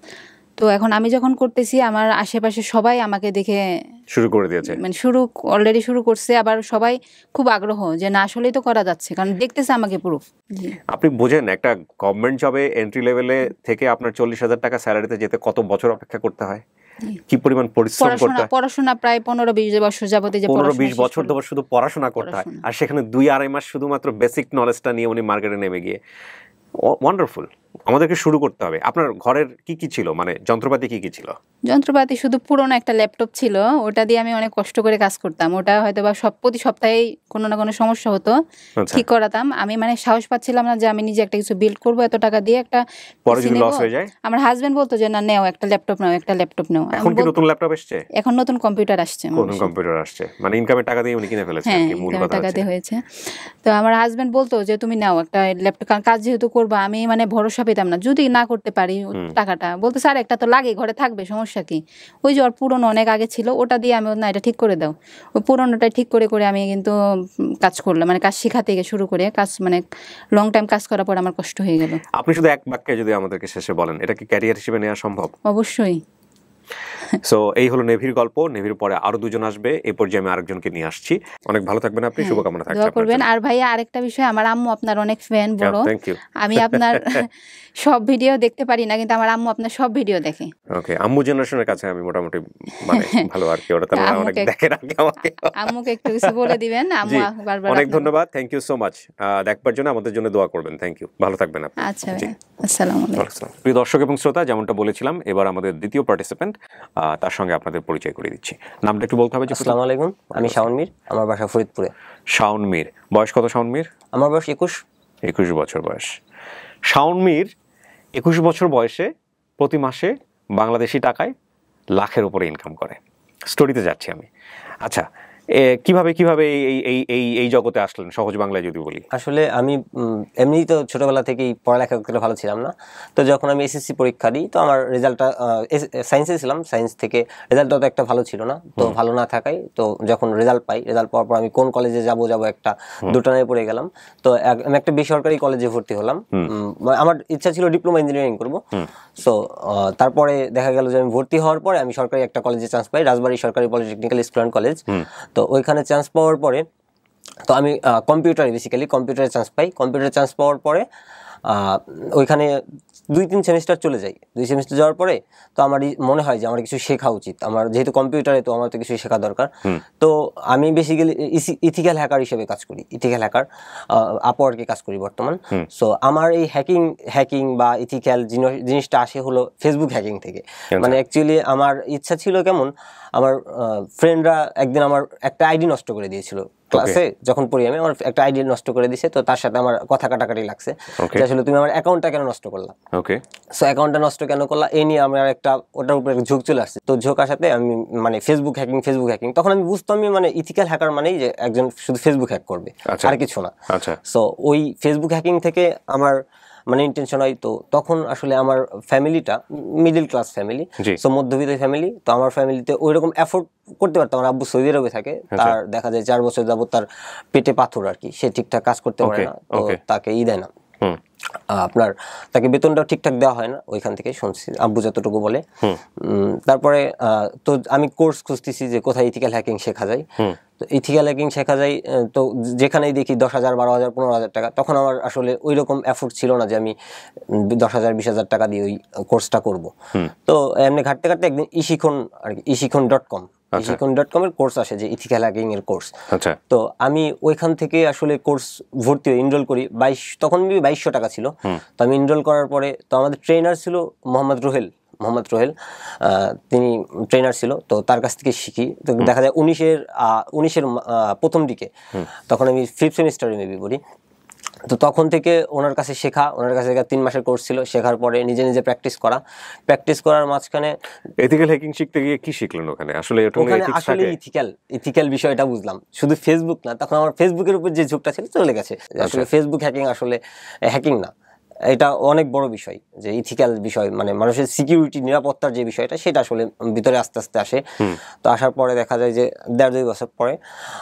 তো এখন আমি যখন করতেছি, আমার আশেপাশে সবাই আমাকে দেখে শুরু করে দিয়েছে, মানে শুরু অলরেডি শুরু করছে। আবার সবাই খুব আগ্রহ যে না, আসলেই তো করা যাচ্ছে, কারণ দেখতেছে আমাকে প্রুফ। আপনি বোঝেন একটা গভর্নমেন্ট জবে এন্ট্রি লেভেলে থেকে আপনার চল্লিশ হাজার টাকা স্যালারিতে যেতে কত বছর অপেক্ষা করতে হয়, কি পরিমাণ পরিশ্রম করতে হয়। পড়াশোনা প্রায় পনেরো বিশ বছর যাবতীয় যে পনেরো বিশ বছর ধরে শুধু পড়াশোনা করতে হয়, আর সেখানে দুই আড়াই মাস শুধুমাত্র বেসিক নলেজটা নিয়ে উনি মার্কেটে নেমে গিয়ে। ওয়ান্ডারফুল। আমাদেরকে শুরু করতে হবে। আপনার ঘরের কি কি ছিল, মানে যন্ত্রপাতি কি কি ছিল? যন্ত্রপাতি শুধু পুরোনো একটা ল্যাপটপ ছিল, ওটা দিয়ে আমি অনেক কষ্ট করে কাজ করতাম। ওটা হয়তো বা সব প্রতি সপ্তাহেই কোনো না কোনো সমস্যা হতো, ঠিক করাতাম। আমি মানে সাহস পাচ্ছিলাম না যে আমি নিজে একটা কিছু বিল্ড করবো এত টাকা দিয়ে। একটা পরে যদি লস হয়ে যায়, আমার হাজবেন্ড বলতো যে না, নেও একটা ল্যাপটপ, নাও একটা ল্যাপটপ নাও। এখন কি নতুন ল্যাপটপ এসেছে? এখন নতুন কম্পিউটার আসছে। নতুন কম্পিউটার আসছে, মানে ইনকামের টাকা দিয়ে উনি কিনে ফেলেছেন। হ্যাঁ, ইনকামের টাকা দিয়ে হয়েছে। তো আমার হাজবেন্ড বলতো যে তুমি নাও একটা ল্যাপটপ, কাজ যেহেতু করবা। আমি মানে ভরসা পেতাম না, যদি না করতে পারি টাকাটা। বলতো স্যার একটা তো লাগে, ঘরে থাকবে, সমস্যা কি। ওই যে ওর পুরনো অনেক আগে ছিল, ওটা দিয়ে আমি না, এটা ঠিক করে দাও। ওই পুরনোটা ঠিক করে করে আমি কিন্তু কাজ করলাম, মানে কাজ শেখা থেকে শুরু করে কাজ, মানে লং টাইম কাজ করার পর আমার কষ্ট হয়ে গেল। আপনি শুধু এক বাক্যে যদি আমাদেরকে শেষে বলেন, এটা কি ক্যারিয়ার হিসেবে নেওয়া সম্ভব? অবশ্যই। সো এই হলো নেভির গল্প। নেভির পরে আরো দুজন আসবে, এই পর্যায়ে আমি আরেকজনকে নিয়ে আসছি। অনেক ভালো থাকবেন আপনি, শুভকামনা থাকছে দোয়া আপনার করবেন। জন্য। আর ভাইয়া আরেকটা বিষয়, আমার আম্মু আপনার অনেক ফ্যান বড়। Thank you. আমি আপনার সব ভিডিও দেখতে পারি না, কিন্তু আমার আম্মু আপনার সব ভিডিও দেখে। ওকে, আম্মু জেনারেশনের কাছে আমি মোটামুটি মানে ভালো আর কি, ওরা তারা অনেক আম্মুকে দেখে রাখে আমাকে। আম্মুকে একটু কিছু বলে দিবেন, আম্মু জি, বারবার অনেক আপনার- ধন্যবাদ, থ্যাংক ইউ সো মাচ। দেখবার জন্য আমাদের জন্য দোয়া করবেন, থ্যাংক ইউ, ভালো থাকবেন আপনি। আচ্ছা ভাইয়া, আসসালামু আলাইকুম। আসসালাম। প্রিয় দর্শক এবং শ্রোতা, যেমনটা বলেছিলাম, এবার আমাদের দ্বিতীয় পার্টিসিপেন্ট, তার সঙ্গে আপনাদের পরিচয় করে দিচ্ছি। নামটা একটু বলতে হবে। আসসালামু আলাইকুম, আমি শাওন মীর, আমার বাসা ফরিদপুরে। শাওন মীর, বয়স কত শাওন মীর? আমার বয়স একুশ। একুশ বছর বয়স। শাওন মীর একুশ বছর বয়সে প্রতি মাসে বাংলাদেশি টাকায় লাখের উপরে ইনকাম করে। স্টোরিতে যাচ্ছি আমি। আচ্ছা, কিভাবে কিভাবে এই এই এই এই জগতে আসলেন, সহজ বাংলায় যদি বলি? আসলে আমি এমনিই তো ছোটবেলা থেকেই পড়ালেখা করতে ভালো ছিলাম না। তো যখন আমি এসএসসি পরীক্ষা দিই, তো আমার রেজাল্টটা সায়েন্সে ছিলাম, সায়েন্স থেকে রেজাল্টটা তো একটা ভালো ছিল না। তো ভালো না থাকায় তো যখন রেজাল্ট পাই, রেজাল্ট পাওয়ার পর আমি কোন কলেজে যাব যাব একটা দুটানায় পড়ে গেলাম। তো আমি একটা বেসরকারি কলেজে ভর্তি হলাম। আমার ইচ্ছা ছিল ডিপ্লোমা ইঞ্জিনিয়ারিং করবো। সো তারপরে দেখা গেল যে আমি ভর্তি হওয়ার পরে আমি সরকারি একটা কলেজে চান্স পাই, রাজবাড়ী সরকারি পলিটেকনিক্যাল স্কুল অ্যান্ড কলেজ। তো ওইখানে চান্স পাওয়ার পরে তো আমি কম্পিউটারে বেসিক্যালি কম্পিউটারে চান্স পাই। কম্পিউটারে চান্স পাওয়ার পরে ওইখানে দুই তিন সেমিস্টার চলে যাই। দুই সেমিস্টার যাওয়ার পরে তো আমার মনে হয় যে আমার কিছু শেখা উচিত, আমার যেহেতু কম্পিউটারে, তো আমার তো কিছু শেখা দরকার। তো আমি বেসিক্যালি ইথিক্যাল হ্যাকার হিসেবে কাজ করি, ইথিক্যাল হ্যাকার আপওয়ার্কে কাজ করি বর্তমান। সো আমার এই হ্যাকিং হ্যাকিং বা ইথিক্যাল জিনিসটা আসে হলো ফেসবুক হ্যাকিং থেকে। মানে অ্যাকচুয়ালি আমার ইচ্ছা ছিল কেমন, আমার ফ্রেন্ডরা একদিন আমার একটা আইডি নষ্ট করে দিয়েছিল ক্লাসে যখন পড়ি আমি, আমার একটা আইডি নষ্ট করে দিয়েছে। তো তার সাথে আমার কথা কাটাকাটি লাগছে, আসলে তুমি আমার অ্যাকাউন্টটা কেন নষ্ট করলা। ওকে, সো অ্যাকাউন্টটা নষ্ট কেন করলা এই নিয়ে আমার একটা ওটার উপরে ঝোঁক চলে আসছে। তো ঝোঁক আসাতে আমি মানে ফেসবুক হ্যাকিং ফেসবুক হ্যাকিং তখন আমি বুঝতাম মানে ইথিক্যাল হ্যাকার মানেই যে একজন শুধু ফেসবুক হ্যাক করবে, আর কিছু না। সো ওই ফেসবুক হ্যাকিং থেকে আমার মানে ইন্টেনশন হয়। তো তখন আসলে আমার ফ্যামিলিটা মিডল ক্লাস ফ্যামিলি, সো মধ্যবিত্ত ফ্যামিলি। তো আমার ফ্যামিলিতে ওই রকম এফোর্ড করতে পারতাম। আমার আব্বু সৌদি আরবে থাকে, তার দেখা যায় চার বছর যাবত তার পেটে পাথর আর কি, সে ঠিকঠাক কাজ করতে পারে না, তো তাকে ই দেয় না, আপনার তাকে বেতনটাও ঠিকঠাক দেওয়া হয় না ওইখান থেকে, শুনছি আব্বু যতটুকু বলে। তারপরে তো আমি কোর্স খুঁজতেছি যে কোথায় ইথিক্যাল হ্যাকিং শেখা যায়। তো ইথিক্যাল হ্যাকিং শেখা যায়, তো যেখানেই দেখি দশ হাজার বারো হাজার পনেরো হাজার টাকা, তখন আমার আসলে ওই রকম এফোর্ট ছিল না যে আমি দশ হাজার বিশ হাজার টাকা দিয়ে ওই কোর্সটা করবো। তো এমনি ঘাটতে ঘাটতে একদিন ইশিখন আর কি, Eshikhon dot com Eshikhon dot com এর কোর্স আসে যে ইথিক্যাল হ্যাকিং এর কোর্স। তো আমি ওইখান থেকে আসলে কোর্স ভর্তি হয়ে এনরোল করি। বাইশ তখন বাইশশো টাকা ছিল। তো আমি এনরোল করার পরে তো আমাদের ট্রেনার ছিল মোহাম্মদ রোহেল মোহাম্মদ রোহেল তিনি ট্রেনার ছিল। তো তার কাছ থেকে শিখি। তো দেখা যায় উনিশের উনিশের প্রথম দিকে, তখন আমি ফিফথ সেমিস্টারে মেবি পড়ি। তো তখন থেকে ওনার কাছে শেখা, ওনার কাছে তিন মাসের কোর্স ছিল। শেখার পরে নিজে নিজে প্র্যাকটিস করা, প্র্যাকটিস করার মাঝখানে এথিক্যাল হ্যাকিং শিখতে গিয়ে কি শিখলেন ওখানে? আসলে ওখানে আসলে ইথিক্যাল ইথিক্যাল বিষয়টা বুঝলাম। শুধু ফেসবুক না, তখন আমার ফেসবুকের উপর যে ঝোঁকটা ছিল চলে গেছে। আসলে ফেসবুক হ্যাকিং আসলে হ্যাকিং না, এটা অনেক বড় বিষয়, যে ইথিক্যাল বিষয় মানে মানুষের সিকিউরিটি নিরাপত্তার যে বিষয়টা, সেটা আসলে ভিতরে আস্তে আস্তে আসে। তো আসার পরে দেখা যায় যে দেড় দুই বছর পরে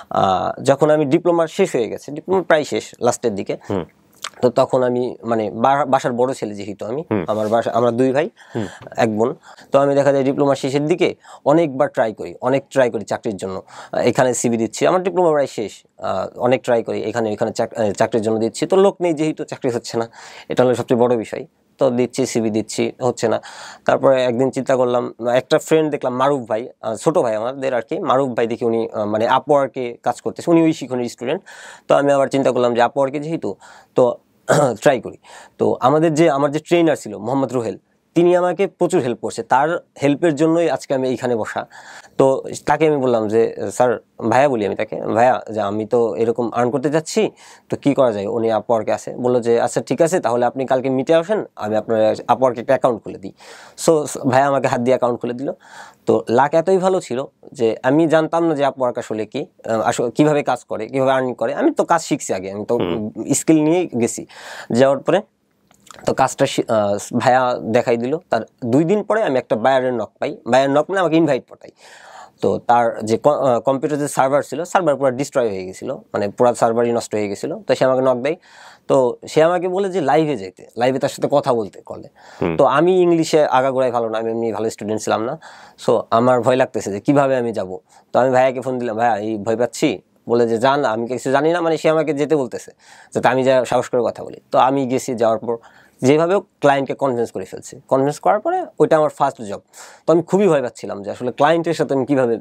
যখন আমি ডিপ্লোমা শেষ হয়ে গেছে, ডিপ্লোমা প্রায় শেষ লাস্টের দিকে, তো তখন আমি মানে বাসার বড় ছেলে যেহেতু আমি, আমার বাসা আমরা দুই ভাই এক বোন। তো আমি দেখা যায় ডিপ্লোমা শেষের দিকে অনেকবার ট্রাই করি, অনেক ট্রাই করি চাকরির জন্য। এখানে সিবি দিচ্ছি, আমার ডিপ্লোমা প্রায় শেষ, অনেক ট্রাই করি এখানে এখানে চাকরির জন্য দিচ্ছি। তো লোক নেই যেহেতু, চাকরি হচ্ছে না, এটা হলো সবচেয়ে বড় বিষয়। তো দিচ্ছি সিবি দিচ্ছি, হচ্ছে না। তারপরে একদিন চিন্তা করলাম, একটা ফ্রেন্ড দেখলাম মারুফ ভাই, ছোট ভাই আমাদের আর কি, মারুফ ভাই দেখি উনি মানে আপওয়ার্কে কাজ করতেছে, উনি ওই শিখনের স্টুডেন্ট। তো আমি আবার চিন্তা করলাম যে আপওয়ার্কে যেহেতু, তো ট্রাই করি। তো আমাদের যে আমার যে ট্রেনার ছিল মোহাম্মদ রোহেল, তিনি আমাকে প্রচুর হেল্প করছে, তার হেল্পের জন্যই আজকে আমি এইখানে বসা। তো তাকে আমি বললাম যে স্যার, ভাইয়া বলি আমি তাকে, ভাইয়া যে আমি তো এরকম আর্ন করতে যাচ্ছি, তো কি করা যায়? উনি আপওয়ার্কে আসে, বললো যে আচ্ছা ঠিক আছে, তাহলে আপনি কালকে মিটে আসেন, আমি আপনার আপওয়ার্কে একটা অ্যাকাউন্ট খুলে দিই। সো ভাইয়া আমাকে হাত দিয়ে অ্যাকাউন্ট খুলে দিল। তো লাক এতই ভালো ছিল যে আমি জানতাম না যে আপওয়ার্ক আসলে কি, আসলে কীভাবে কাজ করে, কীভাবে আর্নিং করে। আমি তো কাজ শিখছি আগে, আমি তো স্কিল নিয়েই গেছি। যাওয়ার পরে তো কাজটা ভাইয়া দেখাই দিল। তার দুই দিন পরে আমি একটা বায়ারের নক পাই, বায়ার নক মানে আমাকে ইনভাইট পাঠাই। তো তার যে কম্পিউটার যে সার্ভার ছিল সার্ভার পুরো ডিস্ট্রয় হয়ে গেছিল, মানে পুরো সার্ভারই নষ্ট হয়ে গেছিল। তো সে আমাকে নক দেয়, তো সে আমাকে বলে যে লাইভে যেতে, লাইভে তার সাথে কথা বলতে কলে। তো আমি ইংলিশে আগাগোড়াই ভালো না, আমি এমনি ভালো স্টুডেন্ট ছিলাম না। সো আমার ভয় লাগতেছে যে কিভাবে আমি যাব। তো আমি ভাইয়াকে ফোন দিলাম, ভাইয়া এই ভয় পাচ্ছি, বলে যে যান, আমি কিছু জানি না, মানে সে আমাকে যেতে বলতেছে যাতে আমি যা সাহস করে কথা বলি। তো আমি গেছি, যাওয়ার পর যেভাবে ক্লায়েন্টকে কনভিন্স করে ফেলছি, কনভিন্স করার পরে ওইটা আমার ফার্স্ট জব। তো আমি খুবই ভয় পাচ্ছিলাম যে আসলে ক্লায়েন্টের সাথে আমি কীভাবে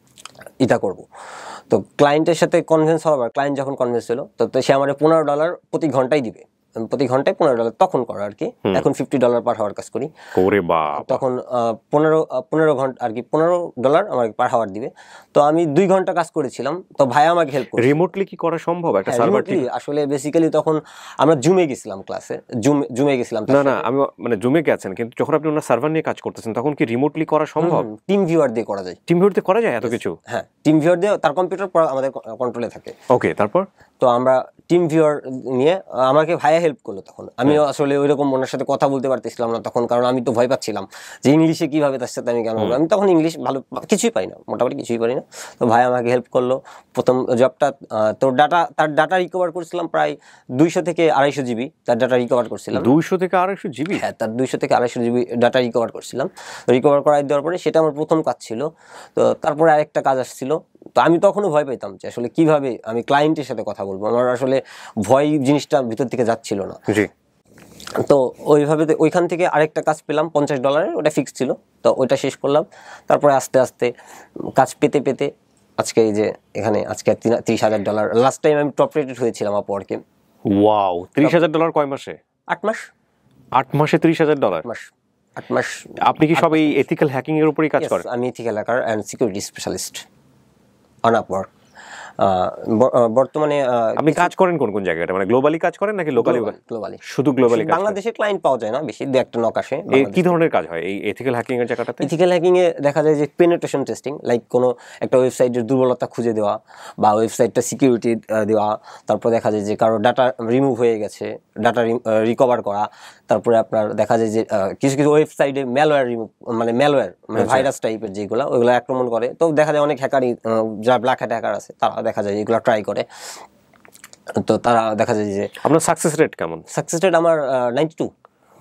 এটা করব। তো ক্লায়েন্টের সাথে কনভিন্স হওয়ার পর, ক্লায়েন্ট যখন কনভিন্স হলো, তো সে আমার পনেরো ডলার প্রতি ঘন্টায় দিবে, প্রতি ঘন্টায় পনেরো ডলার তখন করা আর কি। এখন ফিফটি ডলার পার হাওয়ার কাজ করি। তখন পনেরো পনেরো ঘন্টা আর কি, পনেরো ডলার আমার পার হাওয়ার দিবে। তো আমি দুই ঘন্টা কাজ করেছিলাম। তো ভাই আমাকে হেল্প করে। রিমোটলি কি করা সম্ভব একটা সার্ভার? আসলে বেসিক্যালি তখন আমরা জুমে গেছিলাম ক্লাসে, জুম জুমে গেছিলাম। না না, আমি মানে জুমে গেছেন, কিন্তু যখন আপনি ওনার সার্ভার নিয়ে কাজ করতেছেন তখন কি রিমোটলি করা সম্ভব? টিম ভিউয়ার দিয়ে করা যায়। টিম ভিউয়ার দিয়ে করা যায় এত কিছু? হ্যাঁ, টিম ভিউয়ার দিয়ে, তার কম্পিউটার আমাদের কন্ট্রোলে থাকে। ওকে, তারপর? তো আমরা টিম ভিউয়ার নিয়ে, আমাকে ভাইয়া হেল্প করলো তখন। আমি আসলে ওইরকম ওনার সাথে কথা বলতে পারতেছিলাম না তখন, কারণ আমি তো ভয় পাচ্ছিলাম যে ইংলিশে কিভাবে তার সাথে আমি কেন বলবো। আমি তখন ইংলিশ ভালো কিছুই পাই না, মোটামুটি কিছুই পারি না। তো ভাই আমাকে হেল্প করলো। প্রথম জবটা তোর ডাটা, তার ডাটা রিকভার করছিলাম প্রায় দুইশো থেকে আড়াইশো জিবি তার ডাটা রিকভার করছিলাম। দুইশো থেকে আড়াইশো জিবি? হ্যাঁ, তার দুইশো থেকে আড়াইশো জিবি ডাটা রিকভার করছিলাম। রিকভার করাই দেওয়ার পরে সেটা আমার প্রথম কাজ ছিল। তো তারপরে আরেকটা কাজ আসছিল। তো আমি তখনও ভয় পেতাম যে আসলে কিভাবে আমি ক্লায়েন্টের সাথে কথা বলবো, আমার আসলে ভয় জিনিসটা ভিতর থেকে যাচ্ছিল না। তো ওইভাবে ওইখান থেকে আরেকটা কাজ পেলাম পঞ্চাশ ডলারের, ওটা ফিক্স ছিল। তো ওইটা শেষ করলাম। তারপরে আস্তে আস্তে কাজ পেতে পেতে আজকে এই যে এখানে আজকে তিরিশ হাজার ডলার। লাস্ট টাইম আমি টপ রেটেড হয়েছিলাম আপওয়ার্কে। ওয়াও, তিরিশ হাজার ডলার কয় মাসে? আট মাস। আট মাসে তিরিশ হাজার ডলার? মাস আট মাস। আপনি কি সব এই এথিক্যাল হ্যাকিং এর উপরই কাজ করেন? আমি ethical hacker and security specialist on Upwork. বর্তমানে আপনি কাজ করেন কোন কোন জায়গায়? মানে গ্লোবালি কাজ করেন নাকি লোকালি? গ্লোবালি। শুধু গ্লোবালি? বাংলাদেশে ক্লায়েন্ট পাওয়া যায় না বেশি, দু একটা নক আসে। কি ধরনের কাজ হয় এই এথিক্যাল হ্যাকিং এর জায়গাটাতে? এথিক্যাল হ্যাকিং এ দেখা যায় যে পেনিট্রেশন টেস্টিং, লাইক কোনো একটা ওয়েবসাইটের দুর্বলতা খুঁজে দেওয়া বা ওয়েবসাইটটা সিকিউরিটি দেওয়া। তারপর দেখা যায় যে কারো ডাটা রিমুভ হয়ে গেছে, ডাটা রিকভার করা। তারপরে আপনার দেখা যায় যে কিছু কিছু ওয়েবসাইটে ম্যালওয়্যার রিমুভ, মানে ম্যালওয়্যার মানে ভাইরাস টাইপের যেগুলো, ওইগুলো আক্রমণ করে। তো দেখা যায় অনেক হ্যাকারই, যারা ব্ল্যাক হ্যাট হ্যাকার আছে, তারা দেখা যায় এগুলো ট্রাই করে। তো তারা দেখা যায় যে আপনার সাকসেস রেট কেমন? সাকসেস রেট আমার ninety two.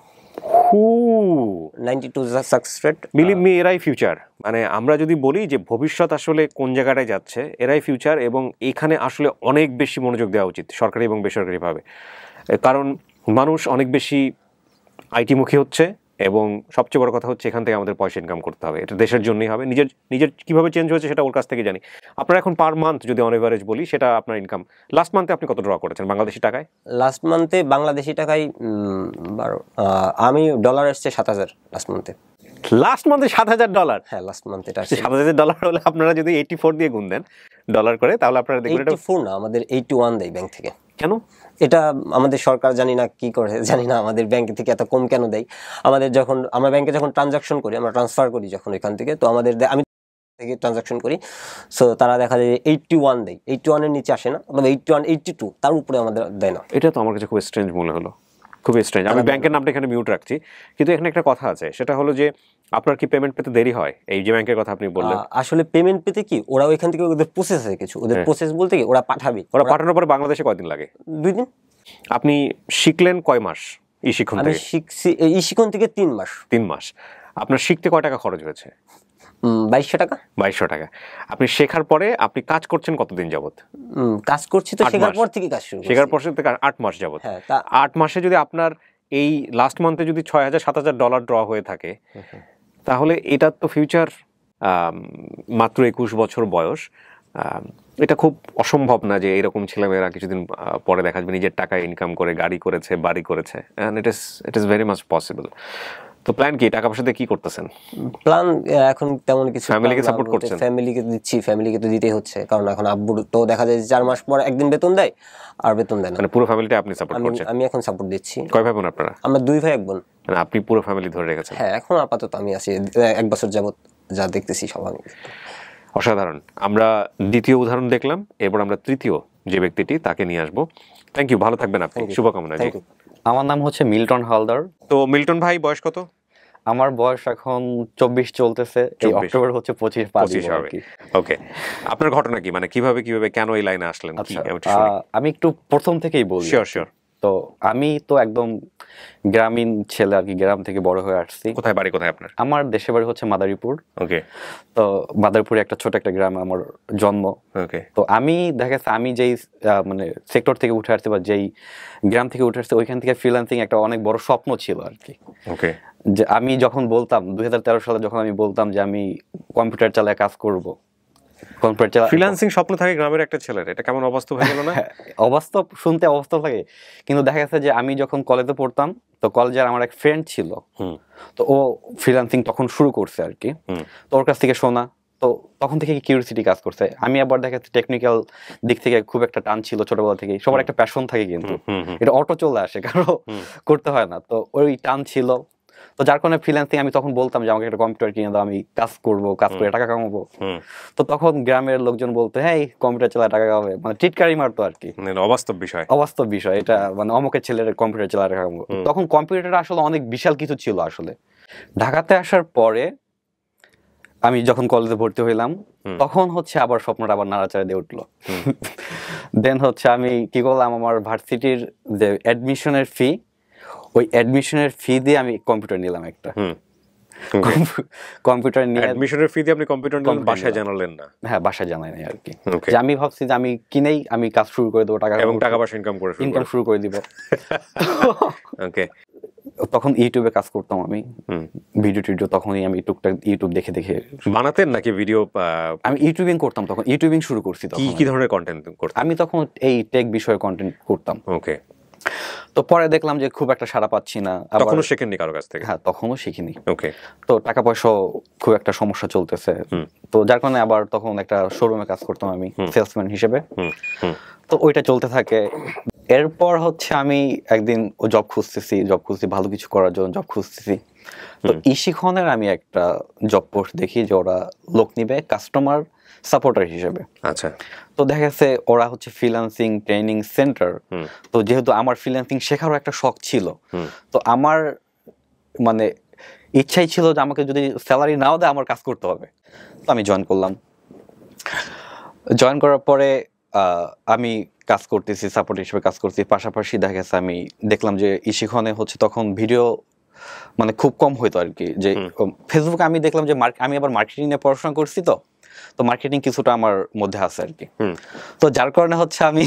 Ninety two success rate. Believe me, এরাই ফিউচার। মানে আমরা যদি বলি যে ভবিষ্যৎ আসলে কোন জায়গাটায় যাচ্ছে, এরাই ফিউচার। এবং এখানে আসলে অনেক বেশি মনোযোগ দেওয়া উচিত সরকারি এবং বেসরকারিভাবে, কারণ মানুষ অনেক বেশি আইটিমুখী হচ্ছে এবং সবচেয়ে বড় কথা হচ্ছে এখান থেকে আমাদের পয়সা ইনকাম করতে হবে। এটা দেশের জন্যই হবে। নিজের নিজের কীভাবে চেঞ্জ হয়েছে সেটা ওর কাছ থেকে জানি। আপনার এখন পার মান্থ যদি অন এভারেজ বলি, সেটা আপনার ইনকাম লাস্ট মান্থে আপনি কত ড্র করেছেন বাংলাদেশি টাকায়? লাস্ট মান্থে বাংলাদেশি টাকায় বারো, আমি ডলার এসছে সাত হাজার লাস্ট মান্থে। লাস্ট মান্থে সাত হাজার ডলার? হ্যাঁ, লাস্ট মান্থে সাত হাজার ডলার হলে আপনারা যদি এইটি ফোর দিয়ে গুণ দেন ডলার করে, তাহলে আপনারা দেখবেন এইটি ফোর না, আমাদের এইটি ওয়ান দেয় ব্যাংক থেকে। কেন? এটা আমাদের সরকার জানি না কি করে, জানি না আমাদের ব্যাংক থেকে এত কম কেন দেয়। আমাদের যখন আমরা ব্যাংকে যখন ট্রানজাকশন করি, আমরা ট্রান্সফার করি যখন এখান থেকে, তো আমাদের আমি থেকে ট্রানজাকশন করি, সো তারা দেখা যায় এইটটি ওয়ান দেয়। এইটটি ওয়ানের নিচে আসে না, তবে এইটটি ওয়ান এইটটি টু তার উপরে আমাদের দেয় না। এটা তো আমার কাছে খুব স্ট্রেঞ্জ মনে হলো, খুবই স্ট্রেঞ্জ। আমি ব্যাংকের নামটা এখানে মিউট রাখছি, কিন্তু এখানে একটা কথা আছে, সেটা হলো যে আপনার কি পেমেন্ট পেতে দেরি হয়? এই যে ব্যাংকের কথা আপনি বললেন, আসলে পেমেন্ট পেতে কি ওরা ওইখান থেকে ওদের প্রসেস আছে কিছু, ওদের প্রসেস বলতে কি ওরা পাঠাবে। ওরা পাঠানোর পরে বাংলাদেশে কয়দিন লাগে? দুই দিন। আপনি শিখলেন কয় মাস এই শিক্ষণ থেকে? আমি শিখছি এই শিক্ষণ থেকে তিন মাস। তিন মাস। আপনার শিখতে কয় টাকা খরচ হয়েছে? বাইশশো টাকা। বাইশশো টাকা। আপনি শেখার পরে আপনি কাজ করছেন কতদিন যাবত? কাজ করছি তো শেখার পর থেকে কাজ শুরু। শেখার পর থেকে আট মাস যাবত। আট মাসে যদি আপনার এই লাস্ট মান্থে যদি ছয় হাজার সাত হাজার ডলার ড্র হয়ে থাকে, তাহলে এটার তো ফিউচার মাত্র একুশ বছর বয়স। এটা খুব অসম্ভব না যে এরকম ছেলেমেয়েরা কিছুদিন পরে দেখা যাবে নিজের টাকা ইনকাম করে গাড়ি করেছে, বাড়ি করেছে। And it is it is very much possible. তো প্ল্যান কি? টাকা পয়সা দিয়ে কি করতেছেন? প্ল্যান এখন তেমন কিছু। ফ্যামিলিকে সাপোর্ট করছেন? ফ্যামিলিকে দিচ্ছি, ফ্যামিলিকে তো দিতেই হচ্ছে, কারণ এখন আব্বুর তো দেখা যায় চার মাস পর একদিন বেতন দেয়, আর বেতন দেয় না। মানে পুরো ফ্যামিলিটা আপনি সাপোর্ট করছেন? আমি এখন সাপোর্ট দিচ্ছি। কয় ভাই বোন আপনারা? আমরা দুই ভাই এক বোন। মানে আপনি পুরো ফ্যামিলি ধরে রেখেছেন? হ্যাঁ, এখন আপাতত আমি আছি, এক বছর যাবত যা দেখতেছি সব আমি। অসাধারণ। আমরা দ্বিতীয় উদাহরণ দেখলাম, এরপর আমরা তৃতীয় যে ব্যক্তিটি তাকে নিয়ে আসবো। থ্যাংক ইউ, ভালো থাকবেন আপনি, শুভকামনা। জি, আমার নাম হচ্ছে মিল্টন হালদার। তো মিল্টন ভাই বয়স কত? আমার বয়স এখন চব্বিশ চলতেছে, এই অক্টোবর হচ্ছে পঁচিশ পঁচিশ হবে। ওকে, আপনার ঘটনা কি, মানে কিভাবে কিভাবে কেন এই লাইনে আসলেন? আচ্ছা, আমি একটু প্রথম থেকেই বলি। Sure sure. তো আমি তো একদম গ্রামীণ ছেলে আর কি, গ্রাম থেকে বড় হয়ে আসছি। কোথায় বাড়ি, কোথায় আপনার? আমার দেশের বাড়ি হচ্ছে মাদারীপুর। ওকে। তো মাদারীপুরে একটা ছোট একটা গ্রামে আমার জন্ম। ওকে। তো আমি দেখা যাচ্ছে আমি যেই মানে সেক্টর থেকে উঠে আসছি বা যেই গ্রাম থেকে উঠে আসছি, ওইখান থেকে ফ্রিল্যান্সিং একটা অনেক বড় স্বপ্ন ছিল আর কি। ওকে। যে আমি যখন বলতাম দুই হাজার তেরো সালে যখন আমি বলতাম যে আমি কম্পিউটার চালায় কাজ করব, ফ্রিল্যান্সিং স্বপ্ন থাকে গ্রামের একটা ছেলের, এটা কেমন অবাস্তব হয়ে গেল না? অবাস্তব শুনতে অবাস্তব লাগে, কিন্তু দেখা গেছে যে আমি যখন কলেজে পড়তাম, তো কলেজের আমার এক ফ্রেন্ড ছিল, তো ও ফ্রিল্যান্সিং তখন শুরু করছে আর কি। তো ওর কাছ থেকে শোনা, তো তখন থেকে কিউরিসিটি কাজ করছে। আমি আবার দেখা যাচ্ছে টেকনিক্যাল দিক থেকে খুব একটা টান ছিল ছোটবেলা থেকে, সবার একটা প্যাশন থাকে, কিন্তু এটা অটো চলে আসে, কারো করতে হয় না, তো ওই টান ছিল। তো যার কারণে ফ্রিল্যান্সিং আমি তখন বলতাম যে আমাকে একটা কম্পিউটার কিনে দাও, আমি কাজ করবো, কাজ করে টাকা কামাবো। তো তখন গ্রামের লোকজন বলতো হ্যাঁ কম্পিউটার চালা টাকা কামাবে, মানে টিটকারি মারতো আর কি। অবাস্তব বিষয়, অবাস্তব বিষয় এটা, মানে অমুকের ছেলের কম্পিউটার চালা টাকা কামাবো। তখন কম্পিউটার আসলে অনেক বিশাল কিছু ছিল আসলে। ঢাকাতে আসার পরে আমি যখন কলেজে ভর্তি হইলাম, তখন হচ্ছে আবার স্বপ্নটা আবার নাড়াচাড়া দিয়ে উঠলো। দেন হচ্ছে আমি কি করলাম, আমার ভার্সিটির যে অ্যাডমিশনের ফি, ওই অ্যাডমিশনের ফি দিয়ে আমি কম্পিউটার নিলাম একটা। কম্পিউটার নিয়ে অ্যাডমিশনের ফি দিয়ে আপনি কম্পিউটার নিলেন, বাসায় জানালেন না? হ্যাঁ, বাসায় জানাই নাই আর কি। যে আমি ভাবছি যে আমি কিনেই আমি কাজ শুরু করে দেবো, টাকা এবং টাকা পয়সা ইনকাম করে ইনকাম শুরু করে দিব। ওকে। তখন ইউটিউবে কাজ করতাম আমি, ভিডিও টিডিও তখনই আমি টুকটাক ইউটিউব দেখে দেখে বানাতেন নাকি ভিডিও? আমি ইউটিউবিং করতাম, তখন ইউটিউবিং শুরু করছি। কি কি ধরনের কন্টেন্ট করতেন? আমি তখন এই টেক বিষয়ে কন্টেন্ট করতাম। ওকে। তো পরে দেখলাম যে খুব একটা সাড়া পাচ্ছি না। তখনও শেখেননি কারো কাছ থেকে? হ্যাঁ, তখনও শিখিনি। ওকে। তো টাকা পয়সা খুব একটা সমস্যা চলতেছে, তো যার কারণে আবার তখন একটা শোরুমে কাজ করতাম আমি সেলসম্যান হিসেবে। তো ওইটা চলতে থাকে। এরপর হচ্ছে আমি একদিন ও জব খুঁজতেছি, জব খুঁজছি ভালো কিছু করার জন্য জব খুঁজতেছি। তো ইশিখনের আমি একটা জব পোস্ট দেখি যে ওরা লোক নিবে কাস্টমার সাপোর্টার হিসেবে। আচ্ছা। তো দেখা গেছে ওরা হচ্ছে ফ্রিল্যান্সিং ট্রেনিং সেন্টার। তো যেহেতু আমার ফ্রিল্যান্সিং শেখারও একটা শখ ছিল, তো আমার মানে ইচ্ছাই ছিল যে আমাকে যদি স্যালারি নাও দেয় আমার কাজ করতে হবে। তো আমি জয়েন করলাম। জয়েন করার পরে আমি কাজ করতেছি, সাপোর্ট হিসেবে কাজ করছি। পাশাপাশি দেখা গেছে আমি দেখলাম যে ইশিখনে হচ্ছে তখন ভিডিও মানে খুব কম হইতো আর কি। যে ফেসবুকে আমি দেখলাম যে আমি আবার মার্কেটিং নিয়ে পড়াশোনা করছি, তো তো মার্কেটিং কিছুটা আমার মধ্যে আছে আর কি। তো যার কারণে হচ্ছে আমি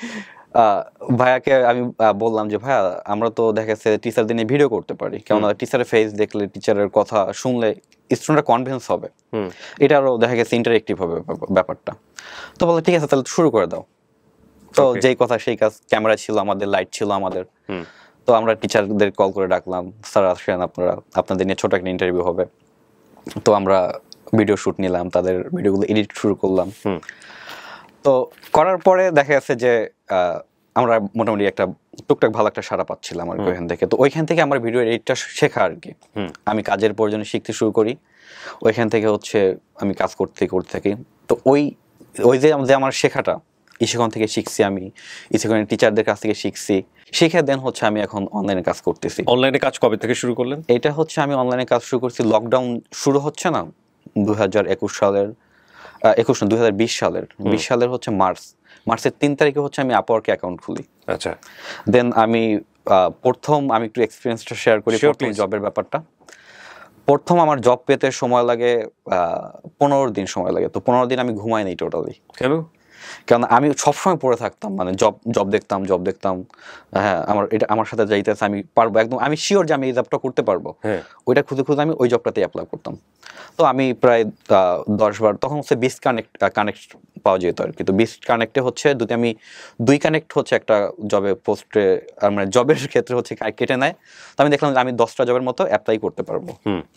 ভাইয়াকে আমি বললাম যে ভাইয়া আমরা তো দেখা যাচ্ছে টিচার দিনে ভিডিও করতে পারি, কেননা টিচারের ফেস দেখলে, টিচারের কথা শুনলে স্টুডেন্টরা কনভিন্স হবে, এটা আরো দেখা গেছে ইন্টারেক্টিভ হবে ব্যাপারটা। তো বলে ঠিক আছে তাহলে শুরু করে দাও। তো যেই কথা সেই কাজ, ক্যামেরা ছিল আমাদের, লাইট ছিল আমাদের। তো আমরা টিচারদের কল করে ডাকলাম, স্যার আসেন আপনারা, আপনাদের নিয়ে ছোট একটা ইন্টারভিউ হবে। তো আমরা ভিডিও শুট নিলাম, তাদের ভিডিওগুলো এডিট শুরু করলাম। তো করার পরে দেখা যাচ্ছে যে আমরা মোটামুটি একটা টুকটাক ভালো একটা সাড়া পাচ্ছিলাম আর কি ওইখান থেকে। তো ওইখান থেকে আমার ভিডিও এডিটটা শেখা আর কি। আমি কাজের প্রয়োজনে শিখতে শুরু করি, ওইখান থেকে হচ্ছে আমি কাজ করতে করতে থাকি। তো ওই ওই যে যে আমার শেখাটা ইশিখন থেকে শিখছি, আমি ইশিখনের টিচারদের কাছ থেকে শিখছি, শিখে দেন হচ্ছে আমি এখন অনলাইনে কাজ করতেছি। অনলাইনে কাজ কবে থেকে শুরু করলেন? এটা হচ্ছে আমি অনলাইনে কাজ শুরু করছি লকডাউন শুরু হচ্ছে না দুই হাজার একুশ সালের একুশ না দুই হাজার বিশ সালের বিশ সালের হচ্ছে মার্চ মার্চের তিন তারিখে হচ্ছে আমি আপওয়ার্কে অ্যাকাউন্ট খুলি। আচ্ছা। দেন আমি প্রথম আমি একটু এক্সপিরিয়েন্সটা শেয়ার করি জবের ব্যাপারটা। প্রথম আমার জব পেতে সময় লাগে পনেরো দিন সময় লাগে। তো পনেরো দিন আমি ঘুমাই নাই টোটালি। কেন? কারণ আমি সবসময় পড়ে থাকতাম, মানে জব জব দেখতাম জব দেখতাম হ্যাঁ আমার এটা আমার সাথে যাইতেছে, আমি পারবো একদম, আমি শিওর যে আমি এই জবটা করতে পারবো। ওইটা খুঁজে খুঁজে আমি ওই জবটাতে অ্যাপ্লাই করতাম। তো আমি প্রায় দশ বার, তখন হচ্ছে বিশ কানেক্ট কানেক্ট পাওয়া যেত আর কি। তো বিশ কানেক্টে হচ্ছে দুটি আমি দুই কানেক্ট হচ্ছে একটা জবে পোস্টে মানে জবের ক্ষেত্রে হচ্ছে কেটে নেয়। তো আমি দেখলাম যে আমি দশটা জবের মতো অ্যাপ্লাই করতে পারবো।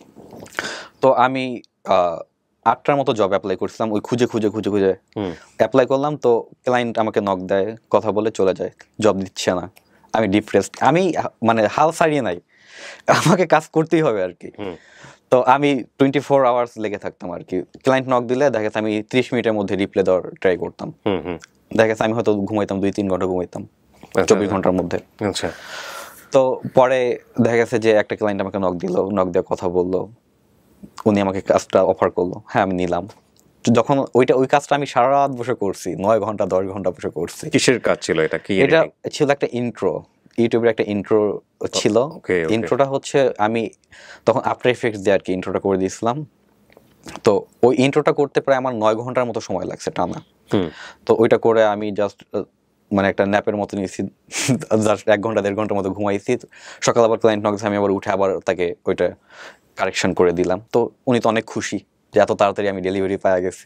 তো আমি আটটার মতো জব অ্যাপ্লাই করছিলাম, ওই খুঁজে খুঁজে খুঁজে খুঁজে অ্যাপ্লাই করলাম। তো ক্লায়েন্ট আমাকে নক দেয়, কথা বলে চলে যায়, জব দিচ্ছে না। আমি ডিপ্রেসড, আমি মানে হাল ছাড়িয়ে নাই, আমাকে কাজ করতেই হবে আর কি। তো আমি টোয়েন্টি ফোর আওয়ার্স লেগে থাকতাম আর কি। ক্লায়েন্ট নক দিলে দেখা যাচ্ছে আমি ত্রিশ মিনিটের মধ্যে রিপ্লাই দেওয়ার ট্রাই করতাম। দেখা যাচ্ছে আমি হয়তো ঘুমাইতাম দুই তিন ঘন্টা ঘুমাইতাম চব্বিশ ঘন্টার মধ্যে। আচ্ছা। তো পরে দেখা গেছে যে একটা ক্লায়েন্ট আমাকে নক দিল, নক দিয়ে কথা বললো, উনি আমাকে কাজটা অফার করলো, হ্যাঁ আমি নিলাম। যখন ওইটা ওই কাজটা আমি সারা রাত বসে করছি, নয় ঘন্টা দশ ঘন্টা বসে করছি। কিসের কাজ ছিল এটা? কি এটা ছিল একটা ইন্ট্রো, ইউটিউবের একটা ইন্ট্রো ছিল। ইন্ট্রোটা হচ্ছে আমি তখন আফটার এফেক্টস দিয়ে আর কি ইন্ট্রোটা করে দিয়েছিলাম। তো ওই ইন্ট্রোটা করতে প্রায় আমার নয় ঘন্টার মতো সময় লাগছে টানা। তো ওইটা করে আমি জাস্ট মানে একটা ন্যাপের মতো নিয়েছি, জাস্ট এক ঘন্টা দেড় ঘন্টার মতো ঘুমাইছি। সকাল আবার ক্লায়েন্ট নক, আমি আবার উঠে আবার তাকে ওইটা কারেকশন করে দিলাম। তো উনি তো অনেক খুশি যে এত তাড়াতাড়ি আমি ডেলিভারি পাওয়া গেছি।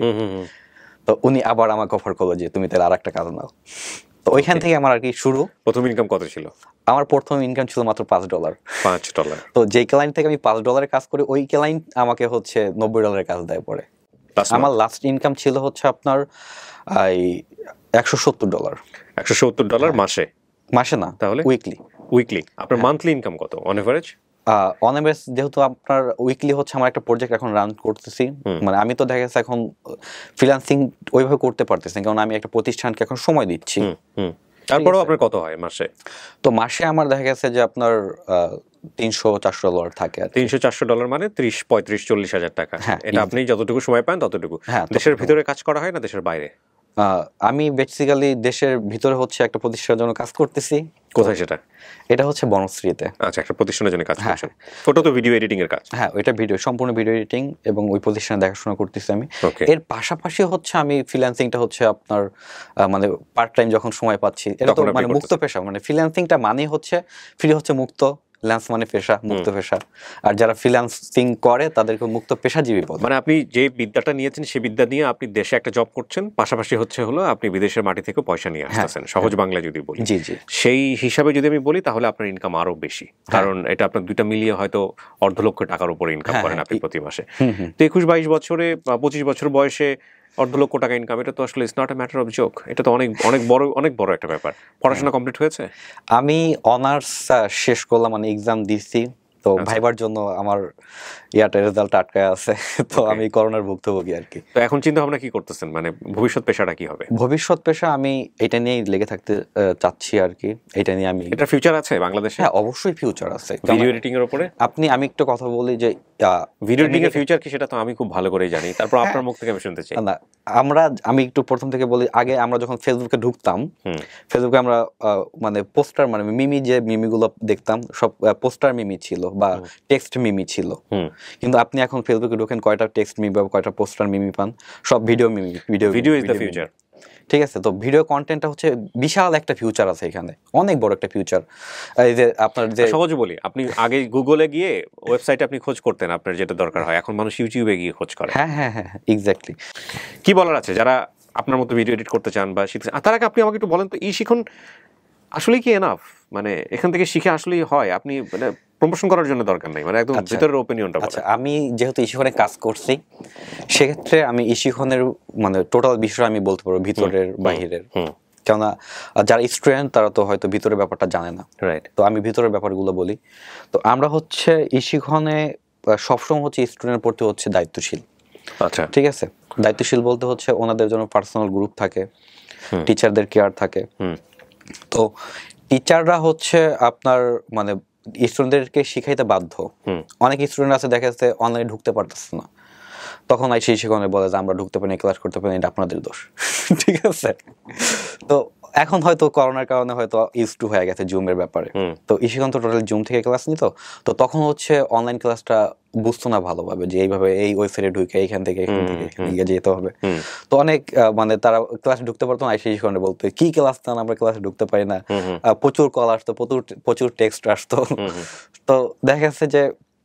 তো উনি আবার আমাকে অফার করলো যে তুমি তাহলে আর একটা কাজ নাও। তো ওইখান থেকে আমার আর কি শুরু। প্রথম ইনকাম কত ছিল? আমার প্রথম ইনকাম ছিল মাত্র পাঁচ ডলার। পাঁচ ডলার। তো যেই ক্লায়েন্ট থেকে আমি পাঁচ ডলারের কাজ করি, ওই ক্লায়েন্ট আমাকে হচ্ছে নব্বই ডলারের কাজ দেয় পরে। আমার লাস্ট ইনকাম ছিল হচ্ছে আপনার এই একশো সত্তর ডলার। একশো সত্তর ডলার মাসে? মাসে না, তাহলে উইকলি। উইকলি। আপনার মান্থলি ইনকাম কত অন এভারেজ? অন এভারেজ যেহেতু আপনার উইকলি হচ্ছে, আমার একটা প্রজেক্ট এখন রান করতেছি, মানে আমি তো দেখা যাচ্ছে এখন ফ্রিল্যান্সিং ওইভাবে করতে পারতেছি না, কারণ আমি একটা প্রতিষ্ঠানকে এখন সময় দিচ্ছি। তারপরেও আপনার কত হয় মাসে? তো মাসে আমার দেখা গেছে যে আপনার তিনশো চারশো ডলার থাকে। তিনশো চারশো ডলার মানে ত্রিশ পঁয়ত্রিশ চল্লিশ হাজার টাকা। এটা আপনি যতটুকু সময় পান ততটুকু। দেশের ভিতরে কাজ করা হয় না দেশের বাইরে? আমি বেসিক্যালি দেশের ভিতরে হচ্ছে একটা প্রতিষ্ঠানের জন্য কাজ করতেছি। কোথায় সেটা? এটা হচ্ছে বনশ্রীতে। আচ্ছা, একটা প্রতিষ্ঠানের জন্য কাজ করছেন। ওটা তো ভিডিও এডিটিং এর কাজ? হ্যাঁ, ওইটা ভিডিও, সম্পূর্ণ ভিডিও এডিটিং, এবং ওই প্রতিষ্ঠানে দেখাশোনা করতেছি আমি। এর পাশাপাশি হচ্ছে আমি ফ্রিল্যান্সিংটা হচ্ছে আপনার মানে পার্ট টাইম যখন সময় পাচ্ছি, এটা তো মানে মুক্ত পেশা। মানে ফ্রিল্যান্সিংটা মানে হচ্ছে ফ্রি হচ্ছে মুক্ত, ল্যান্স মানে পেশা, মুক্ত পেশা। আর যারা ফ্রিল্যান্সিং করে তাদেরকে মুক্ত পেশাজীবী বলে। মানে আপনি যে বিদ্যাটা নিয়েছেন সেই বিদ্যা নিয়ে আপনি দেশে একটা জব করছেন, পাশাপাশি হচ্ছে হলো আপনি বিদেশের মাটি থেকে পয়সা নিয়ে আসতেছেন, সহজ বাংলায় যদি বলি। জি জি। সেই হিসাবে যদি আমি বলি তাহলে আপনার ইনকাম আরো বেশি, কারণ এটা আপনার দুইটা মিলিয়ে হয়তো অর্ধ লক্ষ টাকার উপরে ইনকাম করেন আপনি প্রতি মাসে। তো একুশ বাইশ বছরে বা পঁচিশ বছর বয়সে অর্ধ লক্ষ টাকা ইনকাম, এটা তো আসলে it's not a matter of joke. এটা তো অনেক অনেক বড় অনেক বড় একটা ব্যাপার। পড়াশোনা কমপ্লিট হয়েছে? আমি অনার্স শেষ করলাম, মানে এক্সাম দিছি। তো ভাইবার জন্য আমার ইয়াটা রেজাল্ট আটকায় আছে, তো আমি করোনার ভুক্তভোগী আর কি। তো এখন চিন্তা ভাবনা কি করতেছেন, মানে ভবিষ্যৎ পেশাটা কি হবে? ভবিষ্যৎ পেশা আমি এটা নিয়েই লেগে থাকতে চাচ্ছি আর কি। এটা নিয়ে আমি, এটা ফিউচার আছে বাংলাদেশে? হ্যাঁ অবশ্যই ফিউচার আছে ভিডিও এডিটিং এর উপরে। আপনি আমি একটু কথা বলি যে ভিডিও এডিটিং এর ফিউচার কি সেটা তো আমি খুব ভালো করেই জানি, তারপর আপনার মুখ থেকে আমি শুনতে চাই। না, আমরা আমি একটু প্রথম থেকে বলি, আগে আমরা যখন ফেসবুকে ঢুকতাম, ফেসবুকে আমরা মানে পোস্টার, মানে মিমি যে মিমিগুলো দেখতাম সব পোস্টার মিমি ছিল বা টেক্সট মিমি ছিল। কিন্তু আপনি এখন ফেসবুকে ঢোকেন, কয়টা টেক্সট মিমি বা কয়টা পোস্টার মিমি পান, সব video meme. Video video is the future. ঠিক আছে, তো ভিডিও কন্টেন্টটা হচ্ছে বিশাল একটা ফিউচার আছে এখানে, অনেক বড় একটা ফিউচার। এই যে আপনার যে সহজে বলি, আপনি আগে গুগলে গিয়ে ওয়েবসাইটে আপনি খোঁজ করতেন আপনার যেটা দরকার হয়, এখন মানুষ ইউটিউবে গিয়ে খোঁজ করে। হ্যাঁ হ্যাঁ হ্যাঁ, এক্স্যাক্টলি। কি বলার আছে যারা আপনার মতো ভিডিও এডিট করতে চান বা শিখতে চান? তার আগে আপনি আমাকে একটু বলেন তো, এই শিখন আসলে কি এনাফ? মানে এখান থেকে শিখে আসলেই হয়? আপনি মানে প্রমোশন করার জন্য দরকার নাই, মানে একদম ভিতরের ওপিনিয়নটা বলেন। আচ্ছা, আমি যেহেতু ইশিখনে কাজ করছি, সেক্ষেত্রে আমি ইশিখনের মানে টোটাল বিষয় আমি বলতে পারবো, ভিতরের বাহিরের। কেননা যারা স্টুডেন্ট তারা তো হয়তো ভিতরের ব্যাপারটা জানে না, রাইট? তো আমি ভিতরের ব্যাপারগুলো বলি। তো আমরা হচ্ছে ইশিখনে সবসময় হচ্ছে স্টুডেন্টের প্রতি হচ্ছে দায়িত্বশীল। আচ্ছা, ঠিক আছে। দায়িত্বশীল বলতে হচ্ছে ওনাদের জন্য পার্সোনাল গ্রুপ থাকে, টিচারদের কেয়ার থাকে। তো টিচাররা হচ্ছে আপনার মানে স্টুডেন্টদেরকে শিখাইতে বাধ্য। অনেক স্টুডেন্ট আছে দেখা যাচ্ছে অনলাইনে ঢুকতে পারতেছে না, তখন সেই সেখানে বলে যে আমরা ঢুকতে পারি, ক্লাস করতে পারি, এটা আপনাদের দোষ। ঠিক আছে। তো এখন হয়তো করোনার কারণে হয়তো ইউজ টু হয়ে গেছে জুমের ব্যাপারে। তো ইশিখন তো টোটালি জুম থেকে ক্লাস নিত, তো তখন হচ্ছে অনলাইন ক্লাসটা বুঝতো না ভালোভাবে, যে এইভাবে এই ওয়েবসাইটে ঢুকে এইখান থেকে এখান থেকে এখানে গিয়ে যেতে হবে। তো অনেক মানে তারা ক্লাসে ঢুকতে পারতো না, সেই শিখনে বলতো কি ক্লাস না, আমরা ক্লাসে ঢুকতে পারি না। প্রচুর কল আসতো, প্রচুর প্রচুর টেক্সট আসতো। তো দেখা যাচ্ছে যে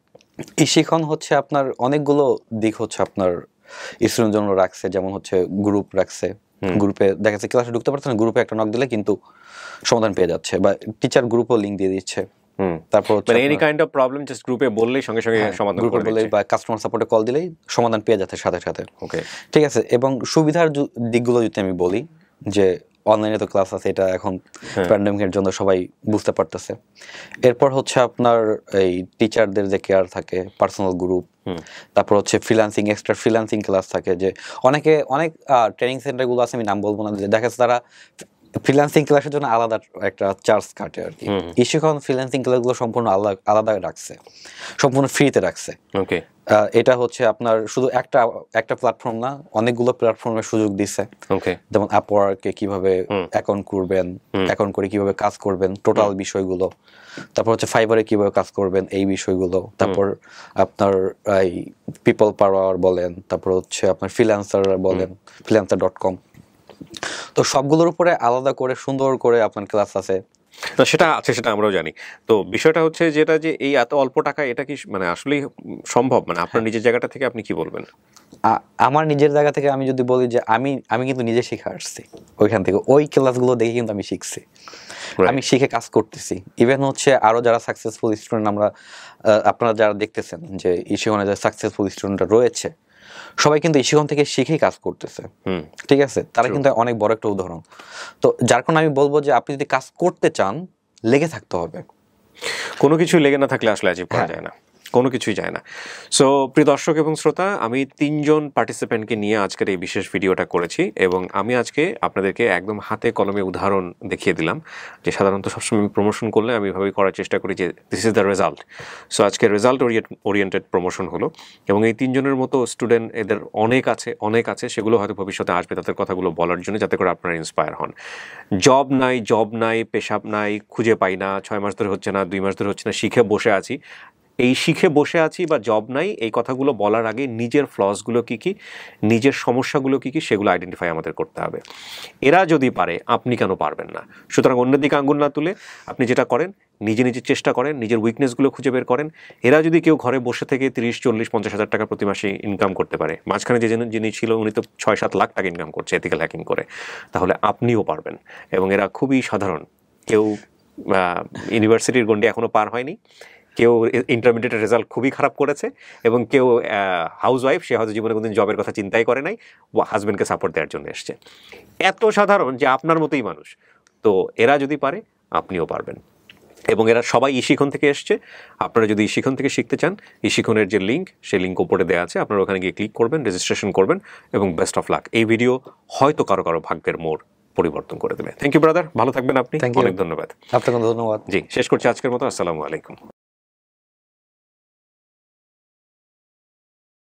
ইশিখন হচ্ছে আপনার অনেকগুলো দিক হচ্ছে আপনার স্টুডেন্টের জন্য রাখছে, যেমন হচ্ছে গ্রুপ রাখছে। গ্রুপে দেখা যাচ্ছে ক্লাসে ঢুকতে পারছে না, গ্রুপে একটা নক দিলে কিন্তু সমাধান পেয়ে যাচ্ছে, বা টিচার গ্রুপও লিংক দিয়ে দিচ্ছে। তারপর মানে any kind of problem just গ্রুপে বললেই সঙ্গে সঙ্গে সমাধান করে দিচ্ছে, বা কাস্টমার সাপোর্টে কল দিলেই সমাধান পেয়ে যাচ্ছে সাথে সাথে। ওকে, ঠিক আছে। এবং সুবিধার দিকগুলো যদি আমি বলি, যে অনলাইনে তো ক্লাস আছে, এটা এখন প্যান্ডেমিকের জন্য সবাই বুঝতে পারতেছে। এরপর হচ্ছে আপনার এই টিচারদের যে কেয়ার থাকে, পার্সোনাল গ্রুপ। তারপর হচ্ছে ফ্রিল্যান্সিং, এক্সট্রা ফ্রিল্যান্সিং ক্লাস থাকে, যে অনেকে অনেক ট্রেনিং সেন্টারগুলো আছে, আমি নাম বলবো না, যে দেখা যাচ্ছে তারা ফ্রিল্যান্সিং ক্লাসের জন্য আলাদা একটা চার্জ কাটে আর কি। ইশিখন ফ্রিল্যান্সিং ক্লাসগুলো সম্পূর্ণ আলাদা আলাদা রাখছে, সম্পূর্ণ ফ্রিতে রাখছে। ওকে, এটা হচ্ছে আপনার শুধু একটা একটা প্ল্যাটফর্ম না, অনেকগুলো প্ল্যাটফর্মের সুযোগ দিছে। ওকে, যেমন আপওয়ার্কে কিভাবে অ্যাকাউন্ট করবেন, অ্যাকাউন্ট করে কিভাবে কাজ করবেন, টোটাল বিষয়গুলো। তারপর হচ্ছে ফাইবারে কিভাবে কাজ করবেন এই বিষয়গুলো। তারপর আপনার এই পিপল পাওয়ার বলেন, তারপর হচ্ছে আপনার ফ্রিল্যান্সার বলেন, ফ্রিল্যান্সার ডট কম। তো সবগুলোর উপরে আলাদা করে সুন্দর করে আপনার ক্লাস আছে। না সেটা আছে, সেটা আমরাও জানি। তো বিষয়টা হচ্ছে যেটা যে এই এত অল্প টাকা, এটা কি মানে আসলেই সম্ভব? মানে আপনার নিজের জায়গাটা থেকে আপনি কি বলবেন? আমার নিজের জায়গা থেকে আমি যদি বলি যে আমি আমি কিন্তু নিজে শিখে আসছি ওইখান থেকে, ওই ক্লাসগুলো দেখে কিন্তু আমি শিখছি, আমি শিখে কাজ করতেছি। ইভেন হচ্ছে আরো যারা সাকসেসফুল স্টুডেন্ট আমরা আপনারা যারা দেখতেছেন যে ইশিখনে যারা সাকসেসফুল স্টুডেন্টরা রয়েছে, সবাই কিন্তু ইশিখন থেকে শিখেই কাজ করতেছে। ঠিক আছে, তারা কিন্তু অনেক বড় একটা উদাহরণ। তো যার কারণে আমি বলবো যে আপনি যদি কাজ করতে চান লেগে থাকতে হবে। কোনো কিছু লেগে না থাকলে আসলে অ্যাচিভ করা যায় না, কোনো কিছুই যায় না। সো প্রিয় দর্শক এবং শ্রোতা, আমি তিনজন পার্টিসিপেন্টকে নিয়ে আজকের এই বিশেষ ভিডিওটা করেছি এবং আমি আজকে আপনাদেরকে একদম হাতে কলমে উদাহরণ দেখিয়ে দিলাম যে সাধারণত সবসময় আমি প্রমোশন করলে আমি এভাবেই করার চেষ্টা করি যে this is the result. So আজকে রেজাল্ট ওরিয়েন্টেড প্রমোশন হলো এবং এই তিনজনের মতো স্টুডেন্ট এদের অনেক আছে, অনেক আছে, সেগুলো হয়তো ভবিষ্যতে আসবে তাদের কথাগুলো বলার জন্য, যাতে করে আপনারা ইন্সপায়ার হন। জব নাই, জব নাই, পেশাব নাই, খুঁজে পাই না, ছয় মাস ধরে হচ্ছে না, দুই মাস ধরে হচ্ছে না, শিখে বসে আছি। এই শিখে বসে আছি বা জব নাই এই কথাগুলো বলার আগে নিজের ফ্লসগুলো কী কী, নিজের সমস্যাগুলো কী কী, সেগুলো আইডেন্টিফাই আমাদের করতে হবে। এরা যদি পারে আপনি কেন পারবেন না? সুতরাং অন্যের দিকে আঙ্গুল না তুলে আপনি যেটা করেন, নিজে নিজে চেষ্টা করেন, নিজের উইকনেসগুলো খুঁজে বের করেন। এরা যদি কেউ ঘরে বসে থেকে তিরিশ চল্লিশ পঞ্চাশ হাজার টাকা প্রতি মাসে ইনকাম করতে পারে, মাঝখানে যে যিনি ছিল উনি তো ছয় সাত লাখ টাকা ইনকাম করছে এথিক্যাল হ্যাকিং করে, তাহলে আপনিও পারবেন। এবং এরা খুবই সাধারণ, কেউ ইউনিভার্সিটির গণ্ডি এখনও পার হয়নি, কেউ ইন্টারমিডিয়েটের রেজাল্ট খুবই খারাপ করেছে, এবং কেউ হাউস ওয়াইফ, সে হয়তো জীবনে কোনোদিন জবের কথা চিন্তাই করে নাই, হাজব্যান্ডকে সাপোর্ট দেওয়ার জন্য এসছে। এত সাধারণ যে আপনার মতোই মানুষ। তো এরা যদি পারে আপনিও পারবেন। এবং এরা সবাই ইশিখন থেকে এসছে। আপনারা যদি ইশিখন থেকে শিখতে চান, ইশিখনের যে লিঙ্ক, সেই লিঙ্ক উপরে দেওয়া আছে, আপনারা ওখানে গিয়ে ক্লিক করবেন, রেজিস্ট্রেশন করবেন এবং বেস্ট অফ লাক। এই ভিডিও হয়তো কারো কারো ভাগ্যের মোড় পরিবর্তন করে দেবে। থ্যাংক ইউ ব্রাদার, ভালো থাকবেন আপনি, অনেক ধন্যবাদ। আপনাকে ধন্যবাদ। জি, শেষ করছি আজকের মতো। আসসালামু আলাইকুম।